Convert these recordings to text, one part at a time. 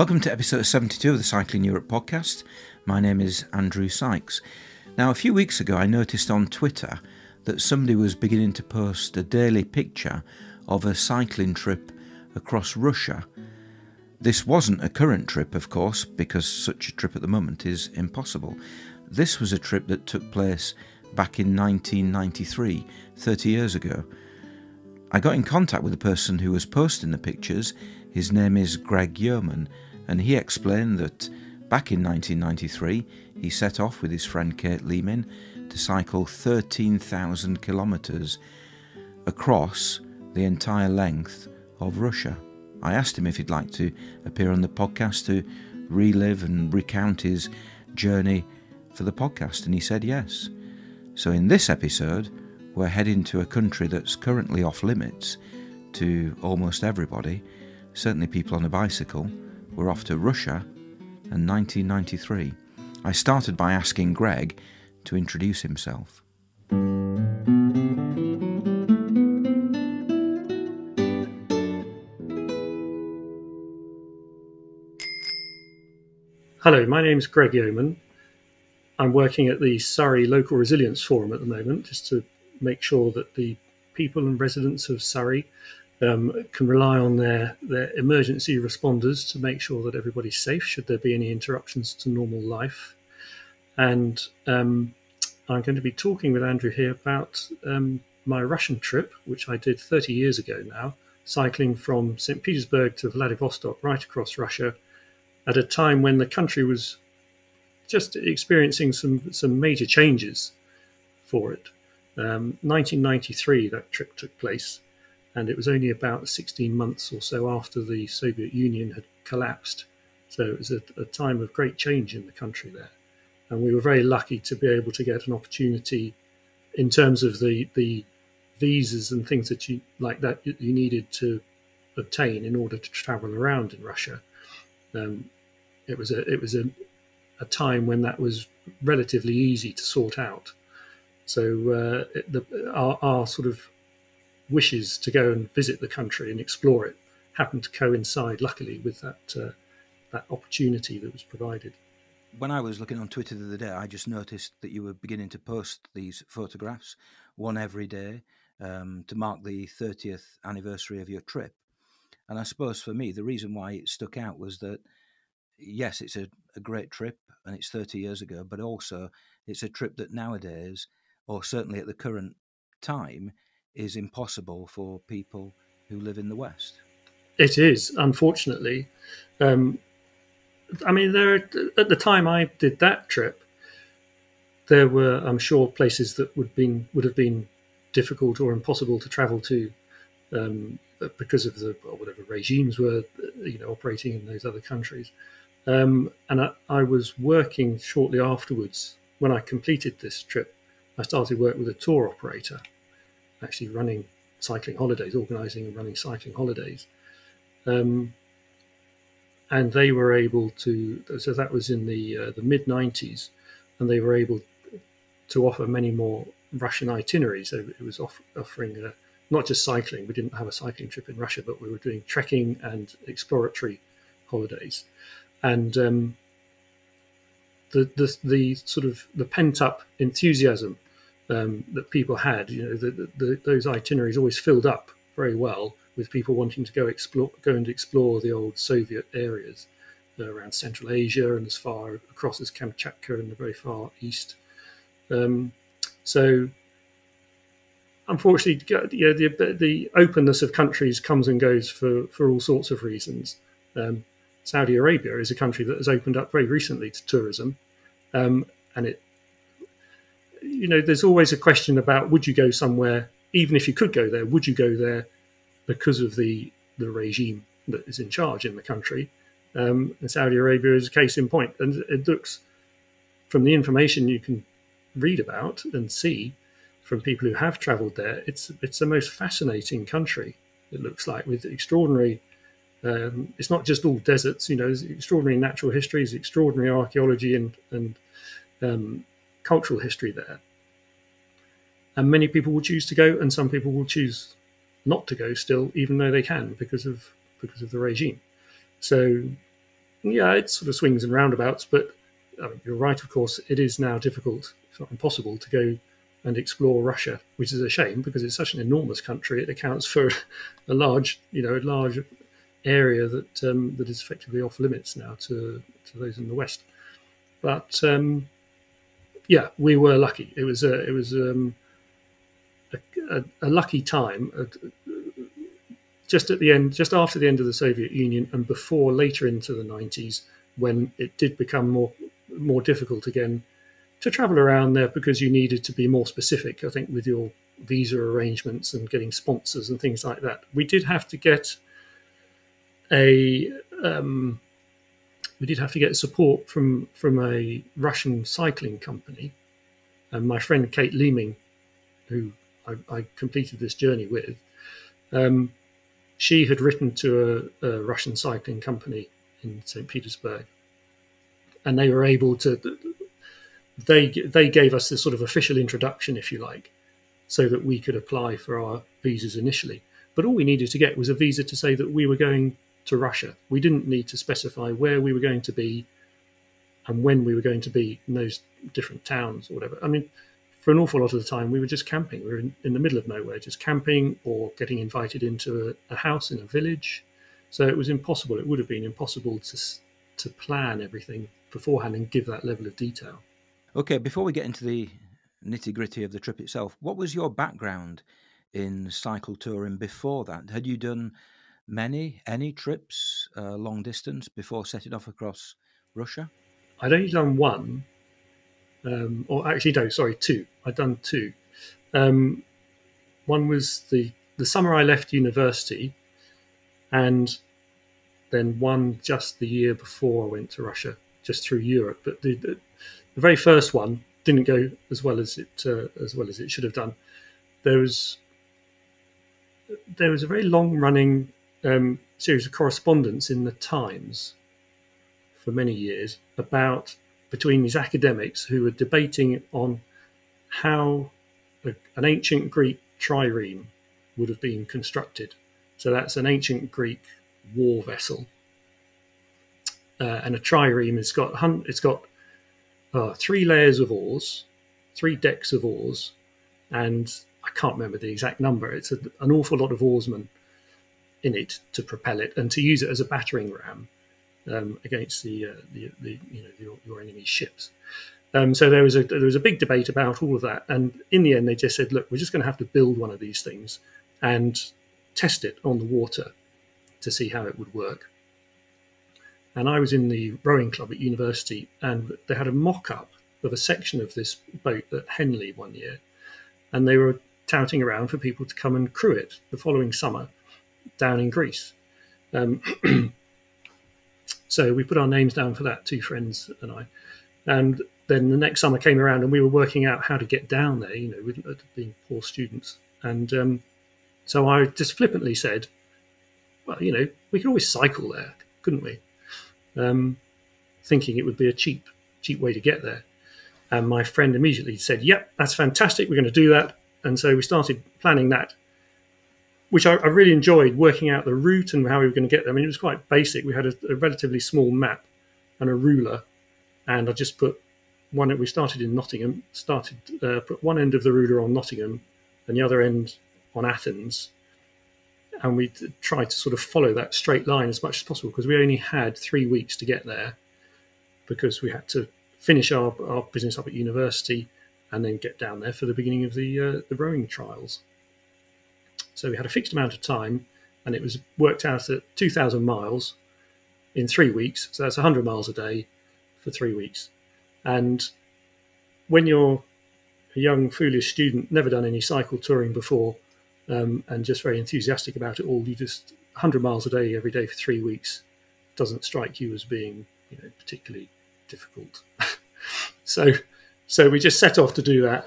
Welcome to episode 72 of the Cycling Europe podcast. My name is Andrew Sykes. Now, a few weeks ago I noticed on Twitter that somebody was beginning to post a daily picture of a cycling trip across Russia. This wasn't a current trip, of course, because such a trip at the moment is impossible. This was a trip that took place back in 1993, 30 years ago. I got in contact with the person who was posting the pictures. His name is Greg Yeoman, and he explained that back in 1993 he set off with his friend Kate Leeming to cycle 13,000 kilometres across the entire length of Russia. I asked him if he'd like to appear on the podcast to relive and recount his journey for the podcast, and he said yes. So in this episode we're heading to a country that's currently off limits to almost everybody, certainly people on a bicycle. We're off to Russia and 1993. I started by asking Greg to introduce himself. Hello, my name is Greg Yeoman. I'm working at the Surrey Local Resilience Forum at the moment, just to make sure that the people and residents of Surrey can rely on their emergency responders to make sure that everybody's safe should there be any interruptions to normal life. And I'm going to be talking with Andrew here about my Russian trip, which I did 30 years ago now, cycling from St. Petersburg to Vladivostok, right across Russia, at a time when the country was just experiencing some major changes for it. 1993, that trip took place, and it was only about 16 months or so after the Soviet Union had collapsed. So it was a time of great change in the country there. And we were very lucky to be able to get an opportunity in terms of the visas and things that you needed to obtain in order to travel around in Russia. It was a time when that was relatively easy to sort out. So our sort of wishes to go and visit the country and explore it happened to coincide, luckily, with that opportunity that was provided. When I was looking on Twitter the other day, I just noticed that you were beginning to post these photographs, one every day, to mark the 30th anniversary of your trip. And I suppose for me, the reason why it stuck out was that, yes, it's a great trip and it's 30 years ago, but also it's a trip that nowadays, or certainly at the current time, is impossible for people who live in the West. It is, unfortunately. At the time I did that trip, there were, I'm sure, places that would have been difficult or impossible to travel to because of whatever regimes were, operating in those other countries. And I was working shortly afterwards. When I completed this trip, I started work with a tour operator, actually running cycling holidays, organising and running cycling holidays. And they were able to, so that was in the mid-90s, and they were able to offer many more Russian itineraries. So it was offering not just cycling. We didn't have a cycling trip in Russia, but we were doing trekking and exploratory holidays. And the sort of the pent-up enthusiasm that people had, those itineraries always filled up very well with people wanting to go and explore the old Soviet areas around Central Asia and as far across as Kamchatka in the very far east. So, unfortunately, the openness of countries comes and goes for all sorts of reasons. Saudi Arabia is a country that has opened up very recently to tourism, and there's always a question about, would you go somewhere, even if you could go there, would you go there because of the regime that is in charge in the country? And Saudi Arabia is a case in point. And it looks, from the information you can read about and see from people who have travelled there, it's the most fascinating country, it looks like, with extraordinary, it's not just all deserts, there's extraordinary natural history, there's extraordinary archaeology and cultural history there. And many people will choose to go, and some people will choose not to go still, even though they can, because of the regime. So Yeah, it sort of swings and roundabouts, but you're right, of course, it is now difficult, if not impossible, to go and explore Russia, which is a shame because it's such an enormous country. It accounts for a large area that that is effectively off limits now to those in the West. But yeah, we were lucky. It was a lucky time. Just at the end, just after the end of the Soviet Union, and before later into the 90s, when it did become more difficult again to travel around there because you needed to be more specific, I think, with your visa arrangements and getting sponsors and things like that. We did have to get support from a Russian cycling company, and my friend Kate Leeming, who I completed this journey with. She had written to a Russian cycling company in St. Petersburg, and they were able to. They gave us this sort of official introduction, if you like, so that we could apply for our visas initially. But all we needed to get was a visa to say that we were going to Russia. We didn't need to specify where we were going to be and when we were going to be in those different towns or whatever. I mean, for an awful lot of the time, we were just camping. We were in the middle of nowhere, just camping or getting invited into a house in a village. So it was impossible. It would have been impossible to plan everything beforehand and give that level of detail. Okay, before we get into the nitty-gritty of the trip itself, what was your background in cycle touring before that? Had you done any trips long distance before setting off across Russia? I'd only done one. Or actually, no, sorry, two. I'd done two. One was the summer I left university, and then one just the year before I went to Russia, just through Europe. But the very first one didn't go as well as it should have done. There was a very long running series of correspondence in the Times for many years between these academics who were debating on how an ancient Greek trireme would have been constructed. So that's an ancient Greek war vessel, and a trireme has got 3 layers of oars, 3 decks of oars, and I can't remember the exact number. It's an awful lot of oarsmen in it to propel it and to use it as a battering ram against your enemy's ships. So there was a big debate about all of that, and in the end they just said, look, we're just going to have to build one of these things and test it on the water to see how it would work. And I was in the rowing club at university, and they had a mock-up of a section of this boat at Henley one year, and they were touting around for people to come and crew it the following summer down in Greece. So we put our names down for that, 2 friends and I. And then the next summer came around and we were working out how to get down there, with being poor students. And so I just flippantly said, well, we could always cycle there, couldn't we? Thinking it would be a cheap way to get there. And my friend immediately said, yep, that's fantastic. We're going to do that. And so we started planning that, which I really enjoyed, working out the route and how we were going to get there. I mean, it was quite basic. We had a relatively small map and a ruler, and I just put we started in Nottingham, put one end of the ruler on Nottingham and the other end on Athens. And we tried to sort of follow that straight line as much as possible because we only had 3 weeks to get there, because we had to finish our business up at university and then get down there for the beginning of the rowing trials. So we had a fixed amount of time, and it was worked out at 2,000 miles in 3 weeks. So that's 100 miles a day for 3 weeks. And when you're a young, foolish student, never done any cycle touring before, and just very enthusiastic about it all, 100 miles a day every day for 3 weeks doesn't strike you as being, particularly difficult. So we just set off to do that.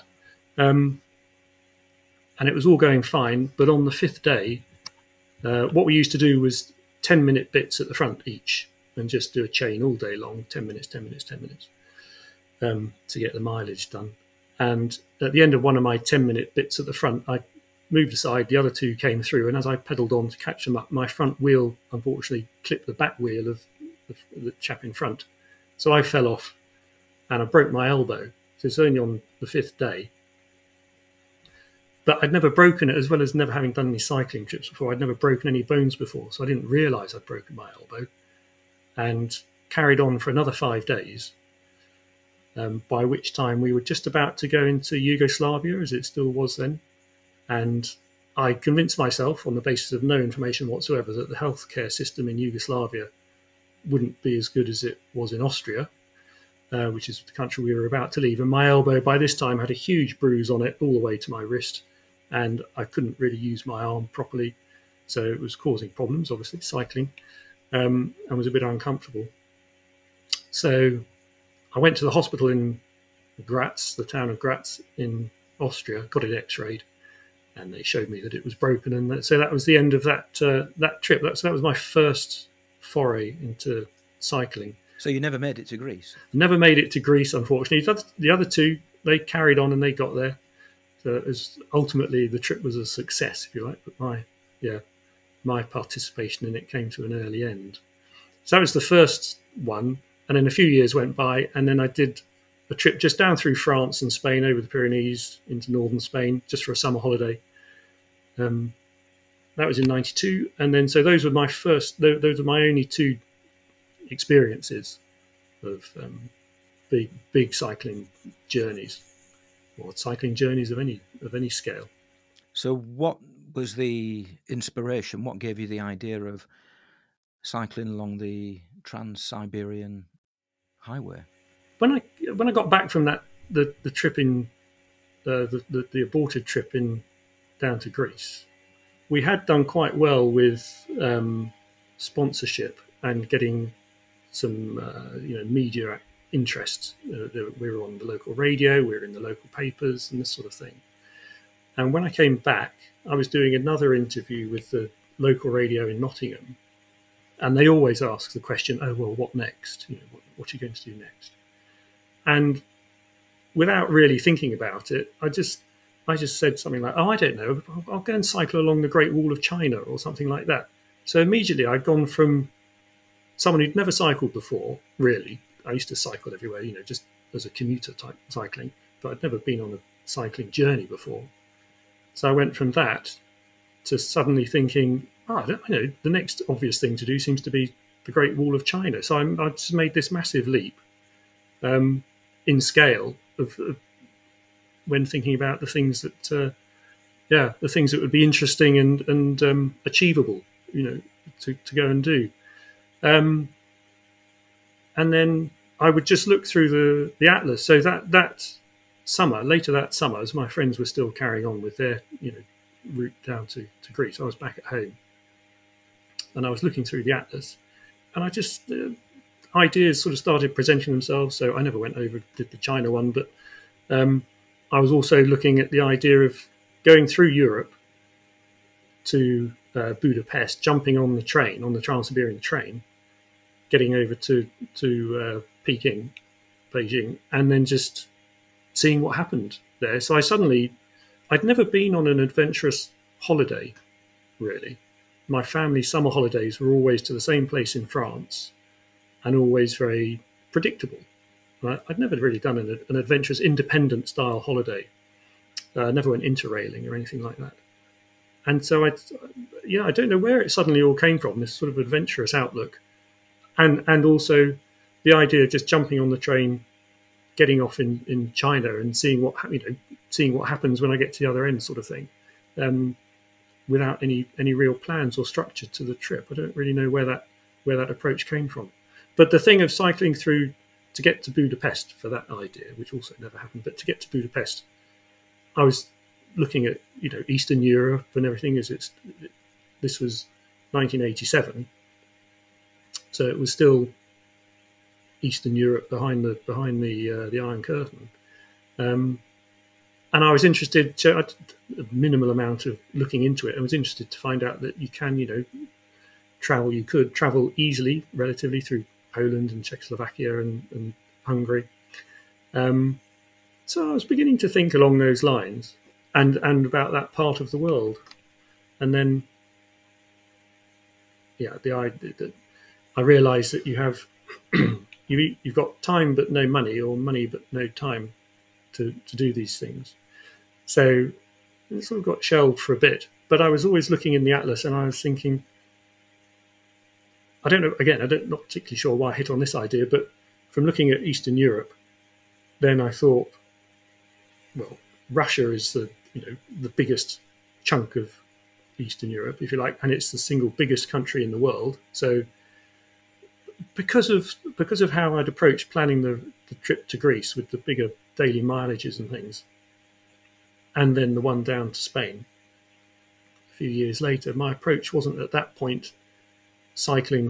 And it was all going fine. But on the 5th day, what we used to do was 10-minute bits at the front each, and just do a chain all day long, 10 minutes, 10 minutes, 10 minutes, to get the mileage done. And at the end of one of my 10-minute bits at the front, I moved aside, the other 2 came through, and as I pedalled on to catch them up, my front wheel unfortunately clipped the back wheel of the chap in front. So I fell off and I broke my elbow. So it's only on the 5th day. But I'd never broken it, as well as never having done any cycling trips before. I'd never broken any bones before, so I didn't realise I'd broken my elbow, and carried on for another 5 days, by which time we were just about to go into Yugoslavia, as it still was then. And I convinced myself, on the basis of no information whatsoever, that the healthcare system in Yugoslavia wouldn't be as good as it was in Austria, which is the country we were about to leave. And my elbow, by this time, had a huge bruise on it all the way to my wrist, and I couldn't really use my arm properly. So it was causing problems, obviously, cycling, and was a bit uncomfortable. So I went to the hospital in Graz, the town of Graz in Austria, got it x-rayed, and they showed me that it was broken. And so that was the end of that trip. That was my first foray into cycling. So you never made it to Greece? Never made it to Greece, unfortunately. The other two, they carried on and they got there. So it was, ultimately, the trip was a success, if you like. But my participation in it came to an early end. So that was the first one. And then a few years went by, and then I did a trip just down through France and Spain, over the Pyrenees into northern Spain, just for a summer holiday. That was in '92, and then so those were my only two experiences of big cycling journeys, or cycling journeys of any scale. So what was the inspiration? What gave you the idea of cycling along the Trans-Siberian Highway? When I got back from the trip in the aborted trip down to Greece, we had done quite well with sponsorship and getting some media interest. We were on the local radio, we were in the local papers, and this sort of thing. And when I came back, I was doing another interview with the local radio in Nottingham, and they always ask the question, "Oh well, what next? What are you going to do next?" And without really thinking about it, I just said something like, "Oh, I don't know. I'll go and cycle along the Great Wall of China," or something like that. So immediately I'd gone from someone who'd never cycled before, really. I used to cycle everywhere, just as a commuter type cycling, but I'd never been on a cycling journey before. So I went from that to suddenly thinking, the next obvious thing to do seems to be the Great Wall of China. So I just made this massive leap in scale of when thinking about the things that, the things that would be interesting and achievable, to go and do. And then I would just look through the atlas. So that summer, later that summer, as my friends were still carrying on with their route down to Greece, I was back at home, and I was looking through the atlas, and I just ideas sort of started presenting themselves. So I never went over did the China one, but I was also looking at the idea of going through Europe to Budapest, jumping on the train, on the Trans-Siberian train, getting over to Peking, Beijing, and then just seeing what happened there. So I'd never been on an adventurous holiday, really. My family's summer holidays were always to the same place in France, and always very predictable. Right? I'd never really done an adventurous, independent style holiday. Never went interrailing or anything like that. And so I don't know where it suddenly all came from, this sort of adventurous outlook. And also the idea of just jumping on the train, getting off in China and seeing what happens when I get to the other end, sort of thing, without any real plans or structure to the trip. I don't really know where that approach came from. But the thing of cycling through to get to Budapest, for that idea, which also never happened, but to get to Budapest, I was looking at Eastern Europe and everything. This was 1987. So it was still Eastern Europe behind the Iron Curtain, and I was interested. So a minimal amount of looking into it. I was interested to find out that you can, travel. You could travel easily, relatively, through Poland and Czechoslovakia and Hungary. So I was beginning to think along those lines and about that part of the world, and then the idea that I realised that you have you've got time but no money, or money but no time to do these things. So it sort of got shelved for a bit. But I was always looking in the atlas, and I was thinking, I don't know. Again, not particularly sure why I hit on this idea, but from looking at Eastern Europe, then I thought, well, Russia is the biggest chunk of Eastern Europe, if you like, and it's the single biggest country in the world. So because of how I'd approached planning the trip to Greece with the bigger daily mileages and things, and then the one down to Spain a few years later, my approach wasn't at that point cycling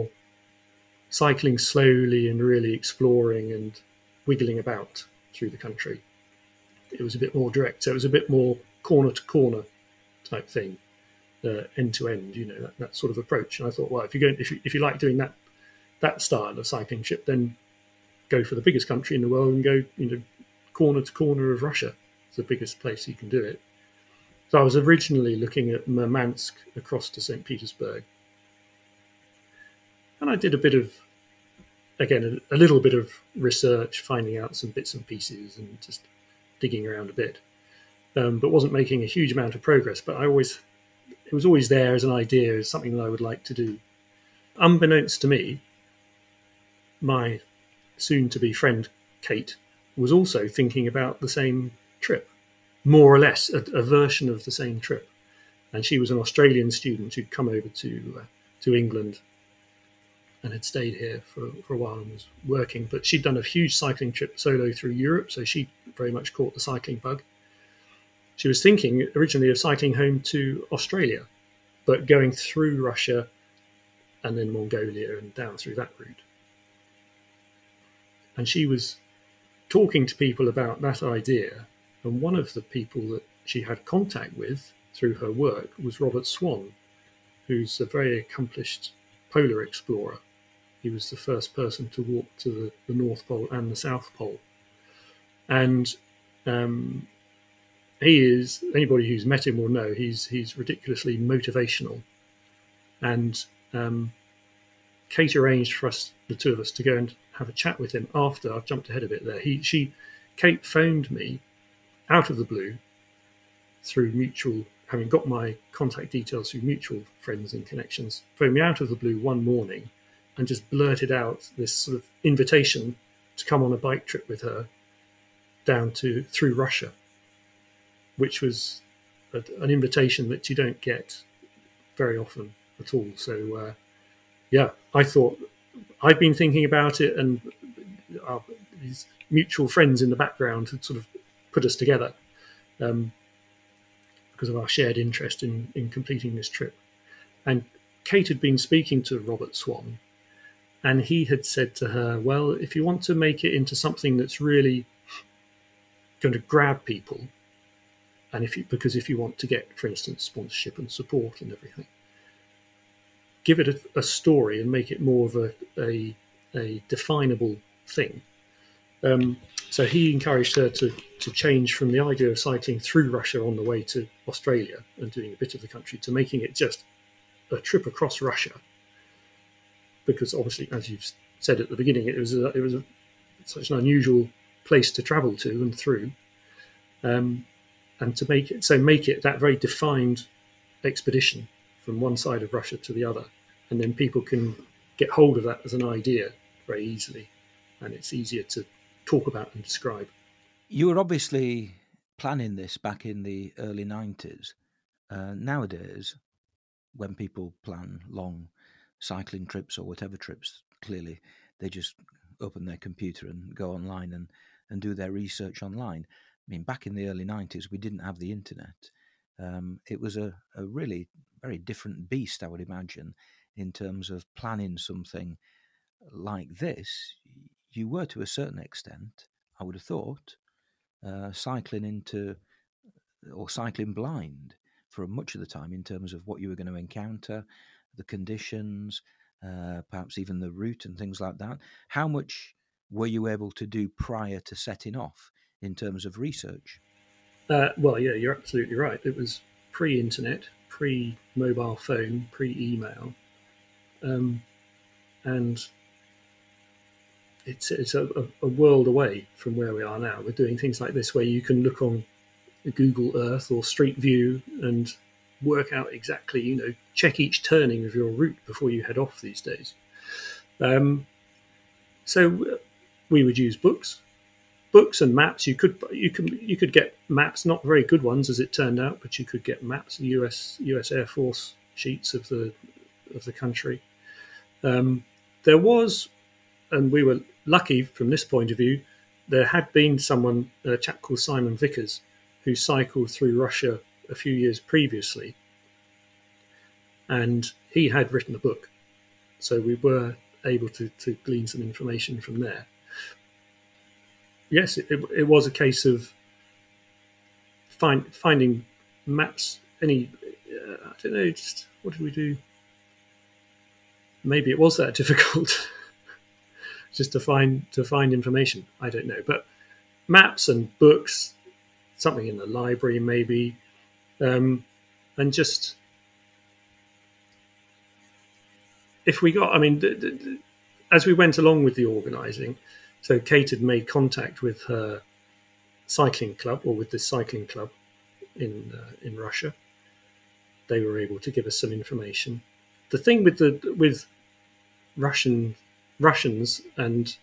slowly and really exploring and wiggling about through the country. It was a bit more direct. So it was a bit more corner to corner type thing, end to end. That sort of approach. And I thought, well, if you like doing that style of cycling trip, then go for the biggest country in the world and go corner to corner of Russia. It's the biggest place you can do it. So I was originally looking at Murmansk across to St. Petersburg. And I did a little bit of research, finding out some bits and pieces and just digging around a bit, but wasn't making a huge amount of progress. But it was always there as an idea, as something that I would like to do. Unbeknownst to me, my soon-to-be friend Kate was also thinking about the same trip, more or less a version of the same trip. And she was an Australian student who'd come over to England and had stayed here for a while and was working. But she'd done a huge cycling trip solo through Europe, so she very much caught the cycling bug. She was thinking originally of cycling home to Australia, but going through Russia and then Mongolia and down through that route. And she was talking to people about that idea, and one of the people that she had contact with through her work was Robert Swan, who's a very accomplished polar explorer. He was the first person to walk to the North Pole and the South Pole. And he is, anybody who's met him will know, he's ridiculously motivational. And Kate arranged for us, the two of us, to go and have a chat with him after. I've jumped ahead a bit there. Kate phoned me out of the blue through mutual, having got my contact details through mutual friends and connections, phoned me out of the blue one morning and just blurted out this sort of invitation to come on a bike trip with her through Russia, which was an invitation that you don't get very often at all. So, I thought I'd been thinking about it, and these mutual friends in the background had sort of put us together because of our shared interest in completing this trip. And Kate had been speaking to Robert Swan, and he had said to her, well, if you want to make it into something that's really going to grab people, and because if you want to get, for instance, sponsorship and support and everything, give it a story and make it more of a definable thing. So he encouraged her to change from the idea of cycling through Russia on the way to Australia and doing a bit of the country to making it just a trip across Russia. Because obviously, as you've said at the beginning, it was such an unusual place to travel to and through, and to make it that very defined expedition from one side of Russia to the other, and then people can get hold of that as an idea very easily, and it's easier to talk about and describe. You were obviously planning this back in the early 90s. Nowadays, when people plan long cycling trips or whatever trips, clearly they just open their computer and go online and do their research online. I mean, back in the early 90s, we didn't have the internet. It was a really very different beast, I would imagine, in terms of planning something like this. You were, to a certain extent, I would have thought, cycling blind for much of the time in terms of what you were going to encounter, the conditions, perhaps even the route and things like that. How much were you able to do prior to setting off in terms of research? Well, yeah, you're absolutely right. It was pre-internet, pre-mobile phone, pre-email. and it's a world away from where we are now. We're doing things like this where you can look on Google Earth or Street View and work out exactly, check each turning of your route before you head off these days. So we would use books and maps. You could get maps, not very good ones as it turned out, but you could get maps, US Air Force sheets of the country. There was, and we were lucky from this point of view, there had been someone, a chap called Simon Vickers, who cycled through Russia a few years previously, and he had written a book, so we were able to glean some information from there. Yes, it was a case of finding maps. I don't know, just what did we do? Maybe it was that difficult just to find information. I don't know, but maps and books, something in the library maybe, and just if we got, as we went along with the organising, so Kate had made contact with her cycling club, or with this cycling club in Russia. They were able to give us some information. The thing with Russians and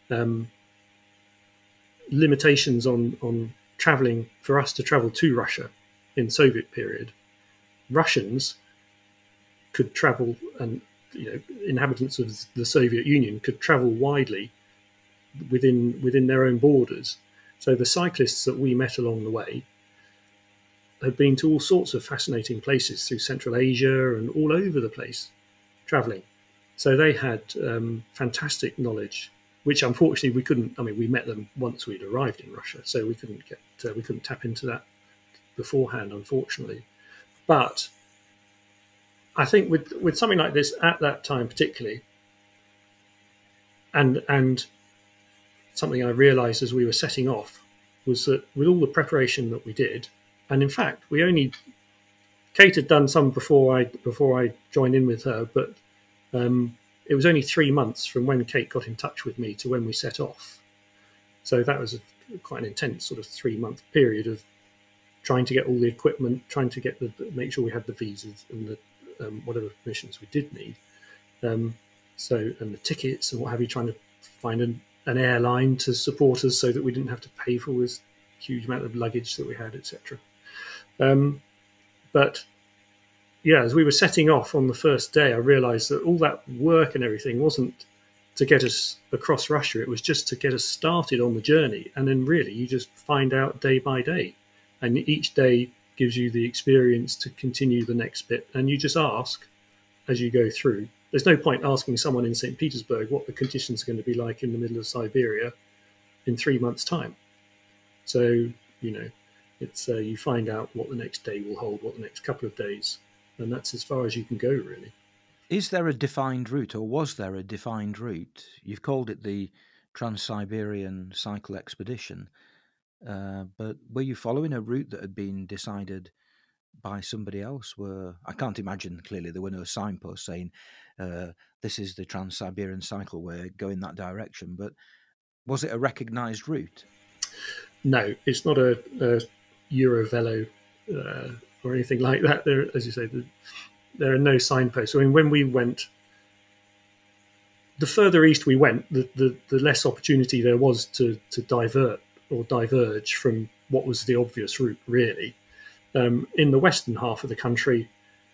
limitations on traveling, for us to travel to Russia in Soviet period, Russians could travel, and inhabitants of the Soviet Union could travel widely within their own borders. So the cyclists that we met along the way had been to all sorts of fascinating places through Central Asia and all over the place traveling. So they had fantastic knowledge, which unfortunately we couldn't. We met them once we'd arrived in Russia, so we couldn't tap into that beforehand, unfortunately. But I think with something like this at that time particularly, and something I realised as we were setting off, was that with all the preparation that we did, and in fact Kate had done some before I joined in with her, but it was only 3 months from when Kate got in touch with me to when we set off. So that was quite an intense sort of 3-month period of trying to get all the equipment, trying to make sure we had the visas and the whatever permissions we did need. And the tickets and what have you, trying to find an airline to support us so that we didn't have to pay for this huge amount of luggage that we had, etc. But yeah, as we were setting off on the first day, I realised that all that work and everything wasn't to get us across Russia. It was just to get us started on the journey. And then really you just find out day by day. And each day gives you the experience to continue the next bit. And you just ask as you go through. There's no point asking someone in St. Petersburg what the conditions are going to be like in the middle of Siberia in 3 months' time. So, it's you find out what the next day will hold, what the next couple of days, and that's as far as you can go, really. Is there a defined route, or was there a defined route? You've called it the Trans-Siberian Cycle Expedition, but were you following a route that had been decided by somebody else? I can't imagine, clearly there were no signposts saying this is the Trans-Siberian Cycle, we're going that direction, but was it a recognised route? No, it's not a Eurovelo or anything like that. There, as you say, there are no signposts. When we went, the further east we went, the less opportunity there was to divert or diverge from what was the obvious route, really. In the western half of the country,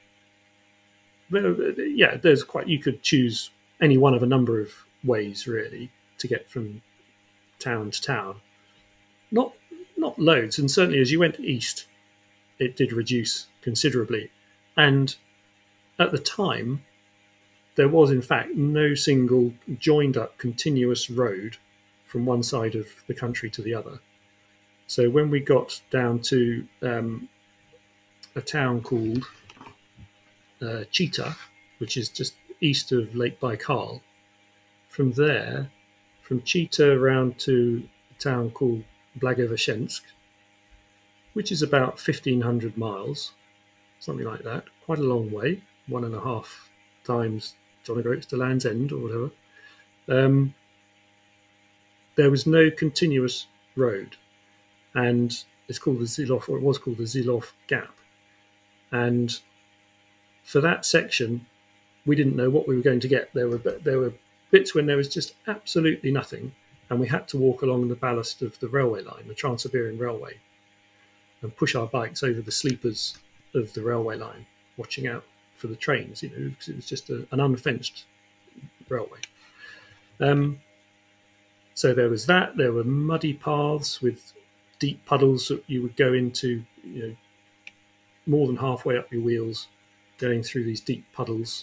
you could choose any one of a number of ways, really, to get from town to town. Not loads, and certainly as you went east, it did reduce considerably. And at the time, there was in fact no single joined up continuous road from one side of the country to the other. So when we got down to a town called Chita, which is just east of Lake Baikal, from Chita around to a town called Vladivostok, which is about 1,500 miles, something like that, quite a long way, 1.5 times Donegroats to Land's End or whatever, there was no continuous road, and it's called the Zilov, or it was called the Zilov Gap. And for that section, we didn't know what we were going to get. There were bits when there was just absolutely nothing, and we had to walk along the ballast of the railway line, the Trans-Siberian Railway, and push our bikes over the sleepers of the railway line, watching out for the trains, because it was just an unfenced railway. So there was that. There were muddy paths with deep puddles that you would go into, more than halfway up your wheels, going through these deep puddles.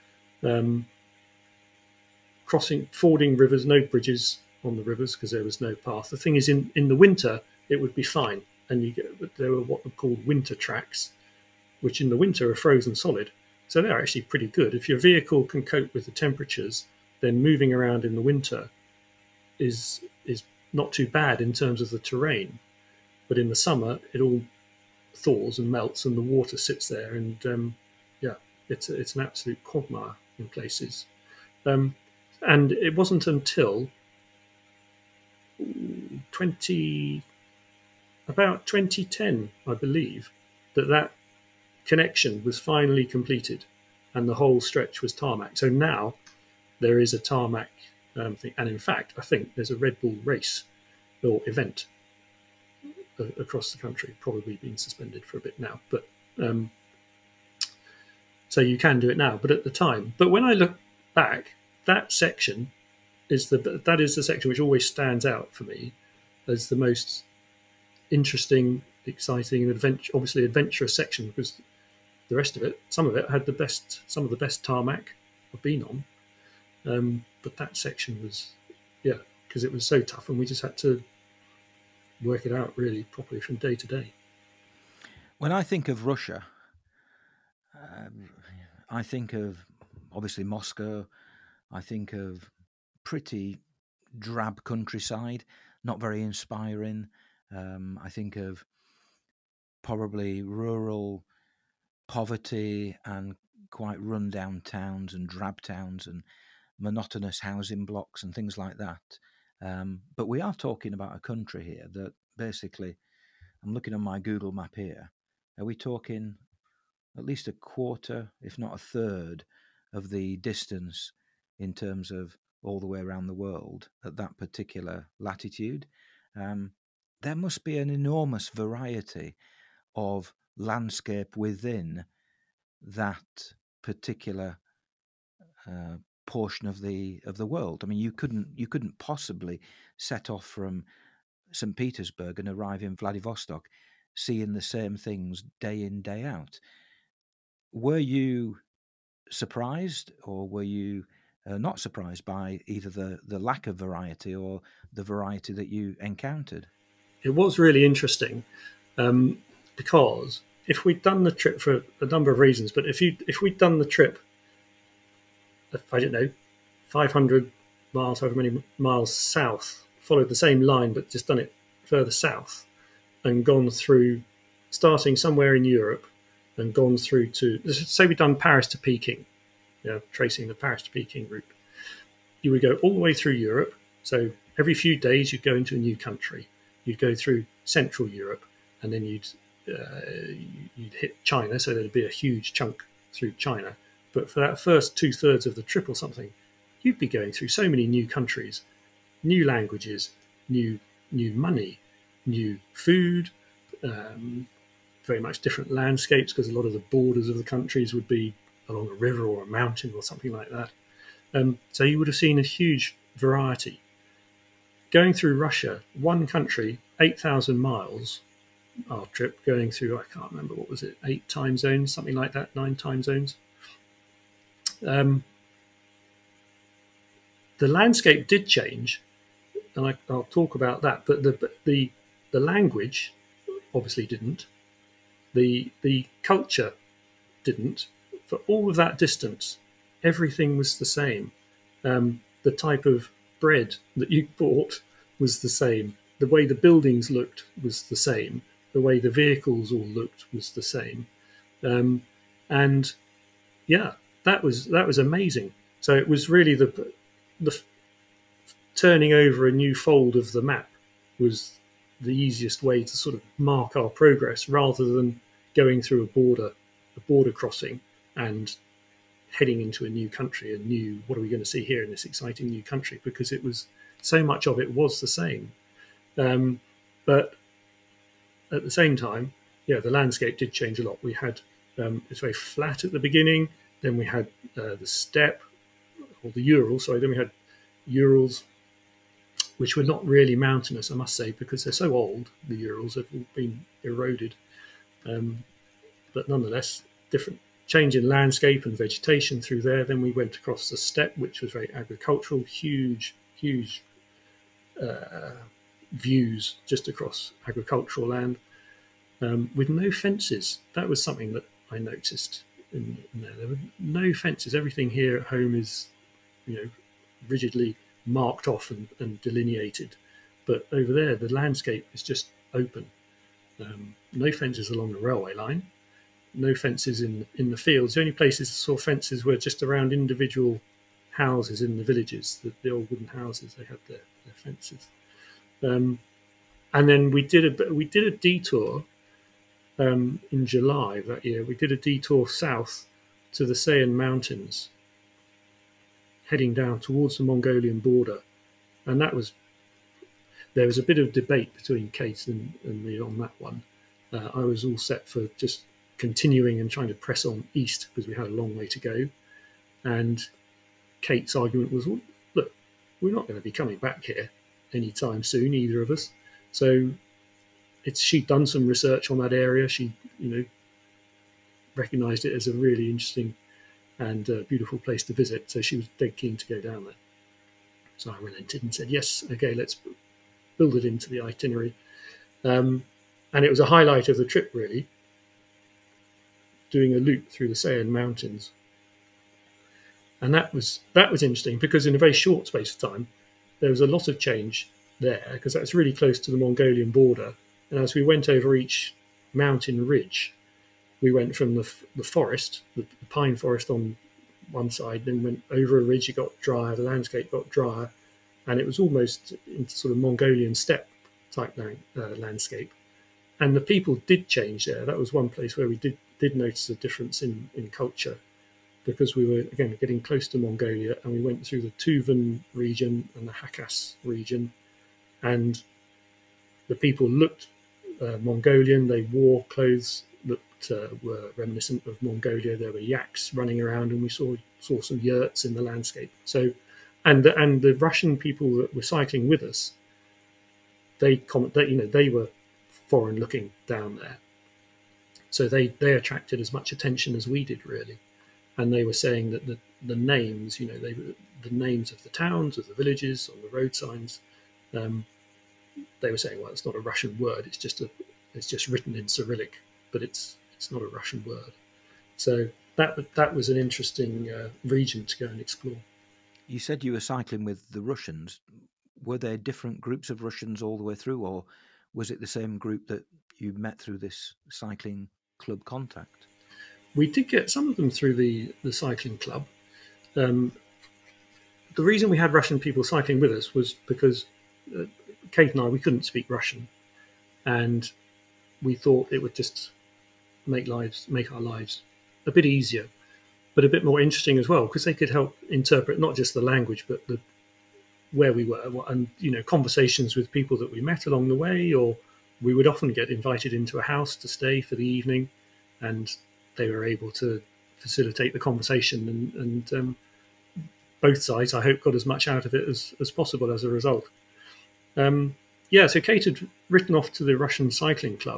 Fording rivers, no bridges on the rivers because there was no path. The thing is, in the winter, it would be fine. And there were what were called winter tracks, which in the winter are frozen solid. So they're actually pretty good. If your vehicle can cope with the temperatures, then moving around in the winter is not too bad in terms of the terrain. But in the summer, it all thaws and melts, and the water sits there, and it's an absolute quagmire in places. And it wasn't until about 2010, I believe, that connection was finally completed, and the whole stretch was tarmac. So now there is a tarmac thing, and in fact, I think there's a Red Bull race or event across the country, probably been suspended for a bit now, but so you can do it now. But at the time, when I look back, that section is the section which always stands out for me as the most interesting, exciting, and adventurous section, because the rest of it, some of it had some of the best tarmac I've been on. But that section was, because it was so tough, and we just had to work it out really properly from day to day. When I think of Russia, I think of obviously Moscow. I think of pretty drab countryside, not very inspiring. I think of probably rural poverty and quite run-down towns and drab towns and monotonous housing blocks and things like that. But we are talking about a country here that basically, I'm looking on my Google map here, are we talking at least a quarter, if not a third, of the distance in terms of all the way around the world at that particular latitude? There must be an enormous variety of landscape within that particular portion of the world. I mean, you couldn't possibly set off from St. Petersburg and arrive in Vladivostok seeing the same things day in, day out. Were you surprised, or were you not surprised by either the lack of variety or the variety that you encountered? It was really interesting, because if we'd done the trip for a number of reasons, but if we'd done the trip, I don't know, 500 miles, however many miles south, followed the same line but just done it further south, and gone through, starting somewhere in Europe, and gone through to, say we'd done Paris to Peking, tracing the Paris to Peking route. You would go all the way through Europe. So every few days you'd go into a new country. You'd go through Central Europe, and then you'd hit China. So there'd be a huge chunk through China. But for that first 2/3 of the trip or something, you'd be going through so many new countries, new languages, new money, new food, very much different landscapes, because a lot of the borders of the countries would be along a river or a mountain or something like that. So you would have seen a huge variety. Going through Russia, one country, 8,000 miles, our trip going through, I can't remember, what was it, 8 time zones, something like that, 9 time zones. The landscape did change, and I'll talk about that, but the language obviously didn't. The culture didn't. For all of that distance, everything was the same. The type of bread that you bought was the same. The way the buildings looked was the same. The way the vehicles all looked was the same. And yeah, that was amazing. So it was really the turning over a new fold of the map was the easiest way to sort of mark our progress, rather than going through a border crossing and heading into a new country, a new, what are we going to see here in this exciting new country? Because it was, so much of it was the same. But at the same time, yeah, the landscape did change a lot. We had, it's very flat at the beginning, then we had the steppe, or the Urals, sorry, then we had Urals, which were not really mountainous, I must say, because they're so old. The Urals have all been eroded, but nonetheless, different change in landscape and vegetation through there. Then we went across the steppe, which was very agricultural, huge views just across agricultural land, with no fences. That was something that I noticed in there. There were no fences. Everything here at home is, rigidly marked off and delineated, but over there the landscape is just open. No fences along the railway line, no fences in the fields. The only places I saw fences were just around individual houses in the villages, the old wooden houses. They had their fences. And then we did a detour in July that year. We did a detour south to the Sayan Mountains, heading down towards the Mongolian border, and there was a bit of debate between Kate and me on that one. I was all set for just continuing and trying to press on east because we had a long way to go, and Kate's argument was, well, look, we're not going to be coming back here anytime soon, either of us. So she'd done some research on that area. She recognized it as a really interesting and beautiful place to visit, so she was dead keen to go down there. So I relented and said, yes, okay, let's build it into the itinerary. And it was a highlight of the trip, really, doing a loop through the Sayan Mountains. And that was interesting, because in a very short space of time there was a lot of change there, because that's really close to the Mongolian border. And as we went over each mountain ridge, we went from the forest, the pine forest on one side, then went over a ridge, it got drier, the landscape got drier, and it was almost into sort of Mongolian steppe type landscape. And the people did change there. That was one place where we did notice a difference in culture, because we were, again, getting close to Mongolia, and we went through the Tuvan region and the Hakkas region, and the people looked Mongolian. They wore clothes that were reminiscent of Mongolia. There were yaks running around, and we saw some yurts in the landscape. So, and the Russian people that were cycling with us, they were foreign looking down there, so they attracted as much attention as we did, really. And they were saying that the names, the names of the towns, of the villages, on the road signs, they were saying, well, it's not a Russian word. It's just written in Cyrillic, but it's not a Russian word. So that was an interesting region to go and explore. You said you were cycling with the Russians. Were there different groups of Russians all the way through, or was it the same group that you met through this cycling club contact? We did get some of them through the cycling club. The reason we had Russian people cycling with us was because Kate and I, we couldn't speak Russian, and we thought it would just make our lives a bit easier, but a bit more interesting as well, because they could help interpret not just the language, but where we were, and conversations with people that we met along the way. Or we would often get invited into a house to stay for the evening, and they were able to facilitate the conversation, and both sides, I hope, got as much out of it as possible as a result. So Kate had written off to the Russian cycling club,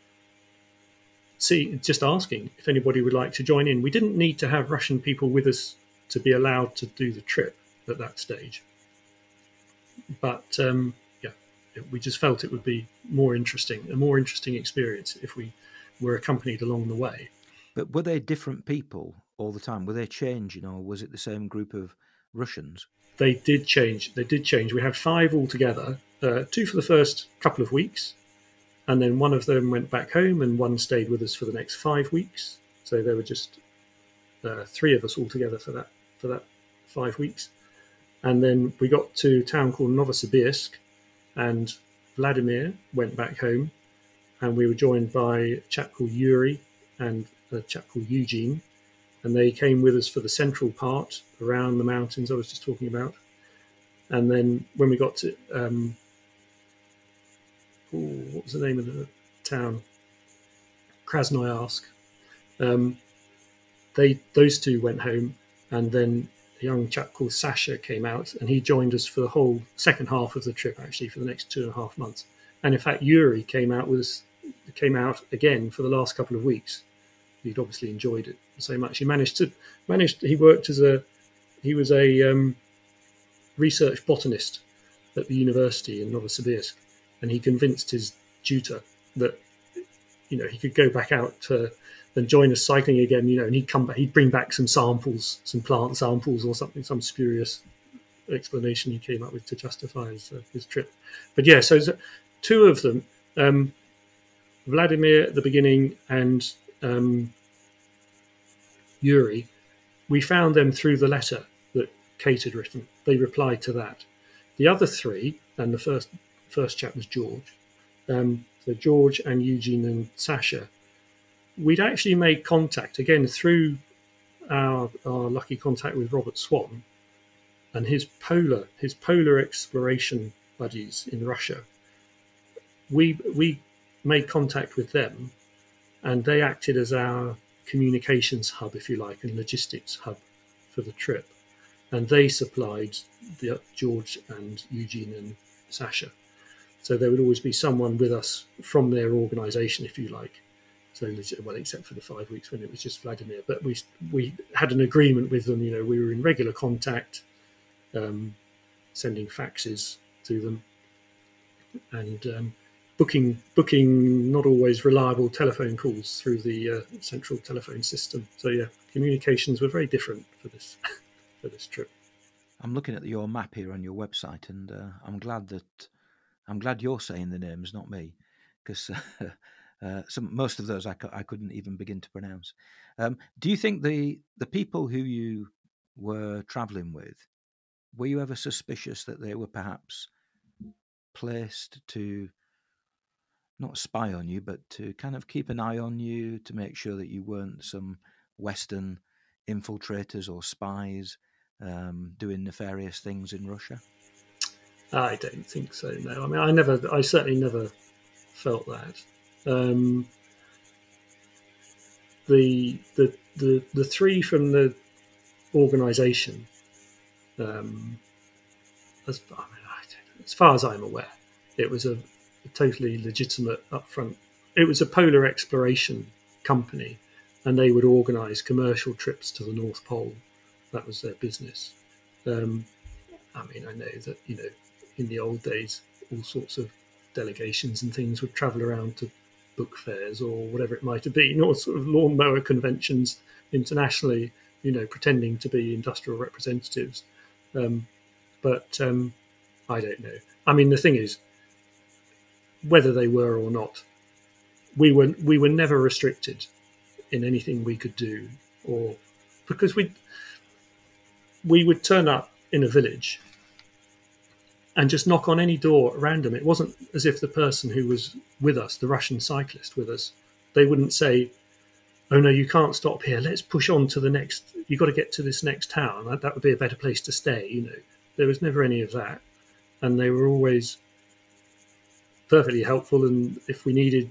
just asking if anybody would like to join in. We didn't need to have Russian people with us to be allowed to do the trip at that stage, but we just felt it would be a more interesting experience if we were accompanied along the way. But were they different people all the time? Were they changing, or was it the same group of Russians? They did change. We had 5 altogether, 2 for the first couple of weeks, and then one of them went back home, and one stayed with us for the next 5 weeks. So there were just 3 of us altogether for that 5 weeks. And then we got to a town called Novosibirsk, and Vladimir went back home, and we were joined by a chap called Yuri and a chap called Eugene, and they came with us for the central part around the mountains I was just talking about. And then when we got to what was the name of the town? Krasnoyarsk. Those two went home, and then a young chap called Sasha came out, and he joined us for the whole second half of the trip, actually, for the next 2.5 months. And in fact, Yuri came out again for the last couple of weeks. He'd obviously enjoyed it so much. He worked he was a research botanist at the university in Novosibirsk, and he convinced his tutor that he could go back out and join us cycling again, and he'd come back, he'd bring back some samples, some plant samples or something, some spurious explanation he came up with to justify his trip. But yeah, so two of them, Vladimir at the beginning and Yuri, we found them through the letter that Kate had written. They replied to that. The other three, and the first chap was George. So George and Eugene and Sasha, we'd actually made contact again through our lucky contact with Robert Swan and his polar exploration buddies in Russia. We made contact with them, and they acted as our communications hub, if you like, and logistics hub for the trip. And they supplied the George and Eugene and Sasha. So there would always be someone with us from their organisation, if you like. So, well, except for the 5 weeks when it was just Vladimir. But we had an agreement with them. We were in regular contact, sending faxes to them, and booking not always reliable telephone calls through the central telephone system. So yeah, communications were very different for this for this trip. I'm looking at your map here on your website, and I'm glad you're saying the names, not me, because most of those I couldn't even begin to pronounce. Do you think the people who you were travelling with, were you ever suspicious that they were perhaps placed to not spy on you, but to kind of keep an eye on you, to make sure that you weren't some Western infiltrators or spies doing nefarious things in Russia? I don't think so. No, I mean, I certainly never felt that. The three from the organisation, as far as I'm aware, it was a totally legitimate upfront. It was a polar exploration company, and they would organise commercial trips to the North Pole. That was their business. I mean, I know that in the old days, all sorts of delegations and things would travel around to book fairs or whatever it might have been, or sort of lawnmower conventions internationally, pretending to be industrial representatives. But I don't know. I mean, the thing is, whether they were or not, we were never restricted in anything we could do, or because we would turn up in a village and just knock on any door at random. It wasn't as if the person who was with us, the Russian cyclist with us, they wouldn't say, "Oh no, you can't stop here. Let's push on to the next. You've got to get to this next town. That would be a better place to stay." There was never any of that, and they were always perfectly helpful. And if we needed,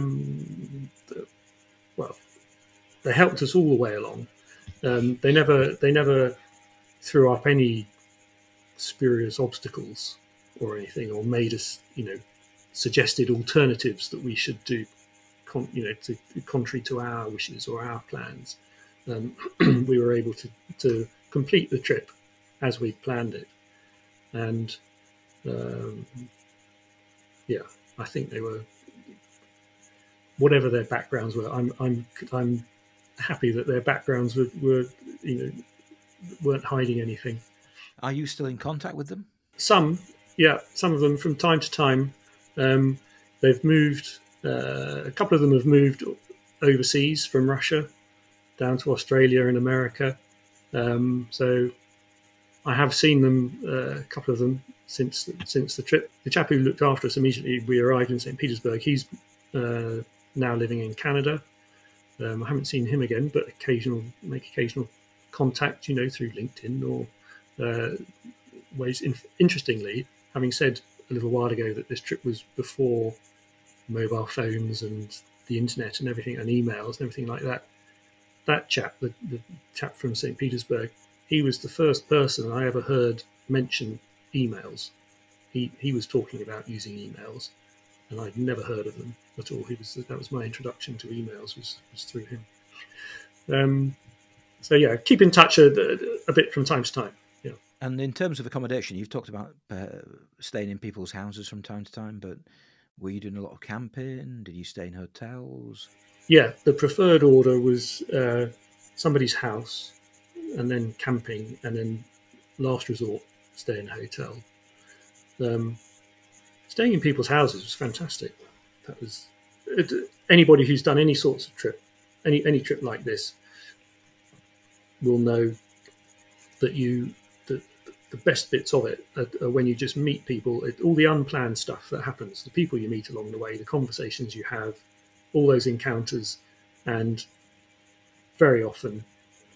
they helped us all the way along. They never threw up any spurious obstacles or anything, or made us, suggested alternatives that we should do, contrary to our wishes or our plans. We were able to complete the trip as we planned it, and I think they were, whatever their backgrounds were. I'm happy that their backgrounds were weren't hiding anything. Are you still in contact with them? Some of them from time to time. They've moved. A couple of them have moved overseas from Russia down to Australia and America. So I have seen them, a couple of them, since the trip. The chap who looked after us immediately we arrived in St. Petersburg, he's now living in Canada. I haven't seen him again, but make occasional contact, through LinkedIn or ways. Interestingly, having said a little while ago that this trip was before mobile phones and the internet and everything, and emails and everything like that, that chap, the chap from St. Petersburg, he was the first person I ever heard mention emails. He was talking about using emails, and I'd never heard of them at all. That was my introduction to emails, was through him. So yeah, keep in touch a bit from time to time. Yeah. And in terms of accommodation, you've talked about staying in people's houses from time to time, but were you doing a lot of camping? Did you stay in hotels? Yeah, the preferred order was somebody's house, and then camping, and then last resort, stay in a hotel. Staying in people's houses was fantastic. That was anybody who's done any sorts of trip, any trip like this, will know that the best bits of it are when you just meet people, all the unplanned stuff that happens, the people you meet along the way, the conversations you have, all those encounters, and very often,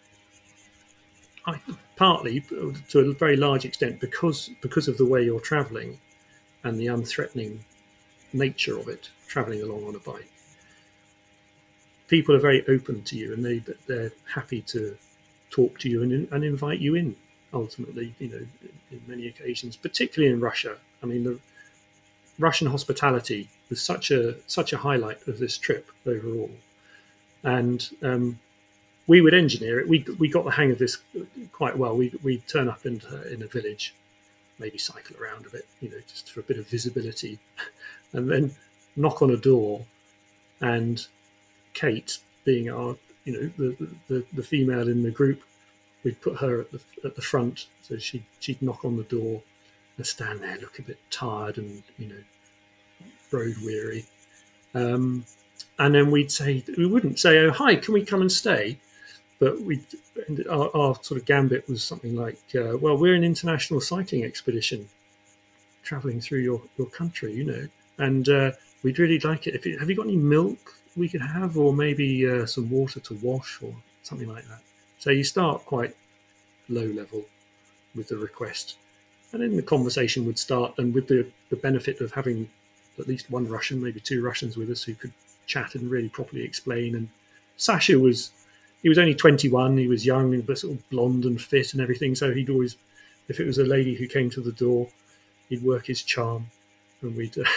partly to a very large extent, because of the way you're travelling and the unthreatening nature of it, travelling along on a bike, people are very open to you, and they're happy to talk to you and invite you in. Ultimately, in many occasions, particularly in Russia. I mean, the Russian hospitality was such a highlight of this trip overall, and we would engineer it. We got the hang of this quite well. We'd turn up in a village, maybe cycle around a bit, just for a bit of visibility, and then knock on a door, and Kate, being our the female in the group, we'd put her at the front, so she'd knock on the door and stand there, look a bit tired and road weary, and then we wouldn't say, "Oh, hi, can we come and stay?" But our sort of gambit was something like, "Well, we're an international cycling expedition, travelling through your country, and we'd really like it. Have you got any milk we could have, or maybe some water to wash, or something like that?" So you start quite low level with the request, and then the conversation would start, and with the benefit of having at least one Russian, maybe two Russians with us who could chat and really properly explain. And Sasha was only 21, he was young and sort of blonde and fit and everything, so he'd always, if it was a lady who came to the door, he'd work his charm, and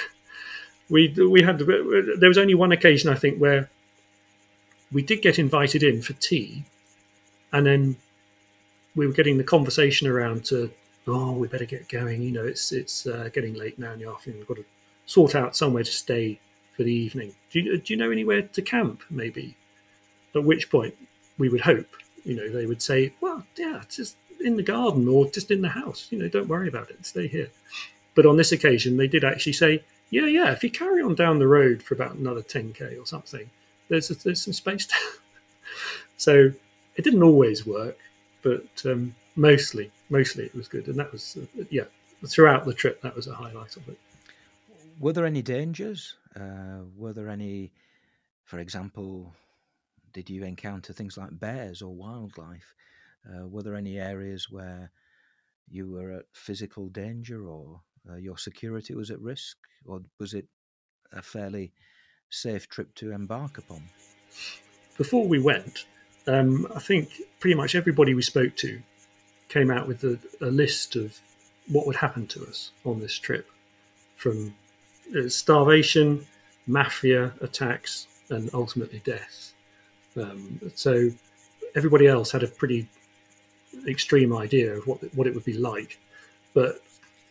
there was only one occasion, I think, where we did get invited in for tea, and then we were getting the conversation around to, "Oh, we better get going. It's getting late now in the afternoon. We've got to sort out somewhere to stay for the evening. Do you know anywhere to camp, maybe?" At which point we would hope, they would say, "Well, yeah, it's just in the garden or just in the house. Don't worry about it. Stay here." But on this occasion, they did actually say, "Yeah, if you carry on down the road for about another 10k or something, there's some space." So it didn't always work, but mostly it was good, and that was throughout the trip, that was a highlight of it. Were there any dangers? Were there any, for example, did you encounter things like bears or wildlife? Were there any areas where you were at physical danger, or your security was at risk, or was it a fairly safe trip to embark upon? Before we went, I think pretty much everybody we spoke to came out with a list of what would happen to us on this trip, from starvation, mafia attacks, and ultimately death. So everybody else had a pretty extreme idea of what it would be like, but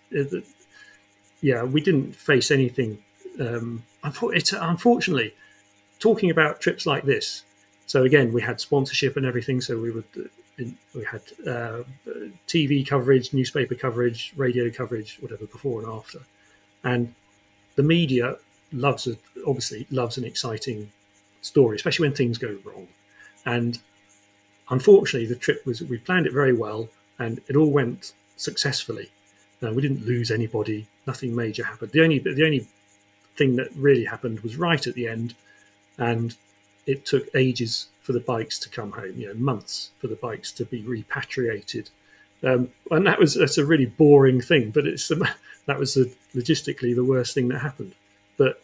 we didn't face anything. Unfortunately, talking about trips like this. So again, we had sponsorship and everything. So we had TV coverage, newspaper coverage, radio coverage, whatever, before and after. And the media obviously loves an exciting story, especially when things go wrong. And unfortunately, the trip we planned it very well, and it all went successfully. Now, we didn't lose anybody. Nothing major happened. The only thing that really happened was right at the end, and it took ages for the bikes to come home. Months for the bikes to be repatriated, and that's a really boring thing. But that was logistically the worst thing that happened. But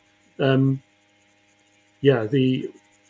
the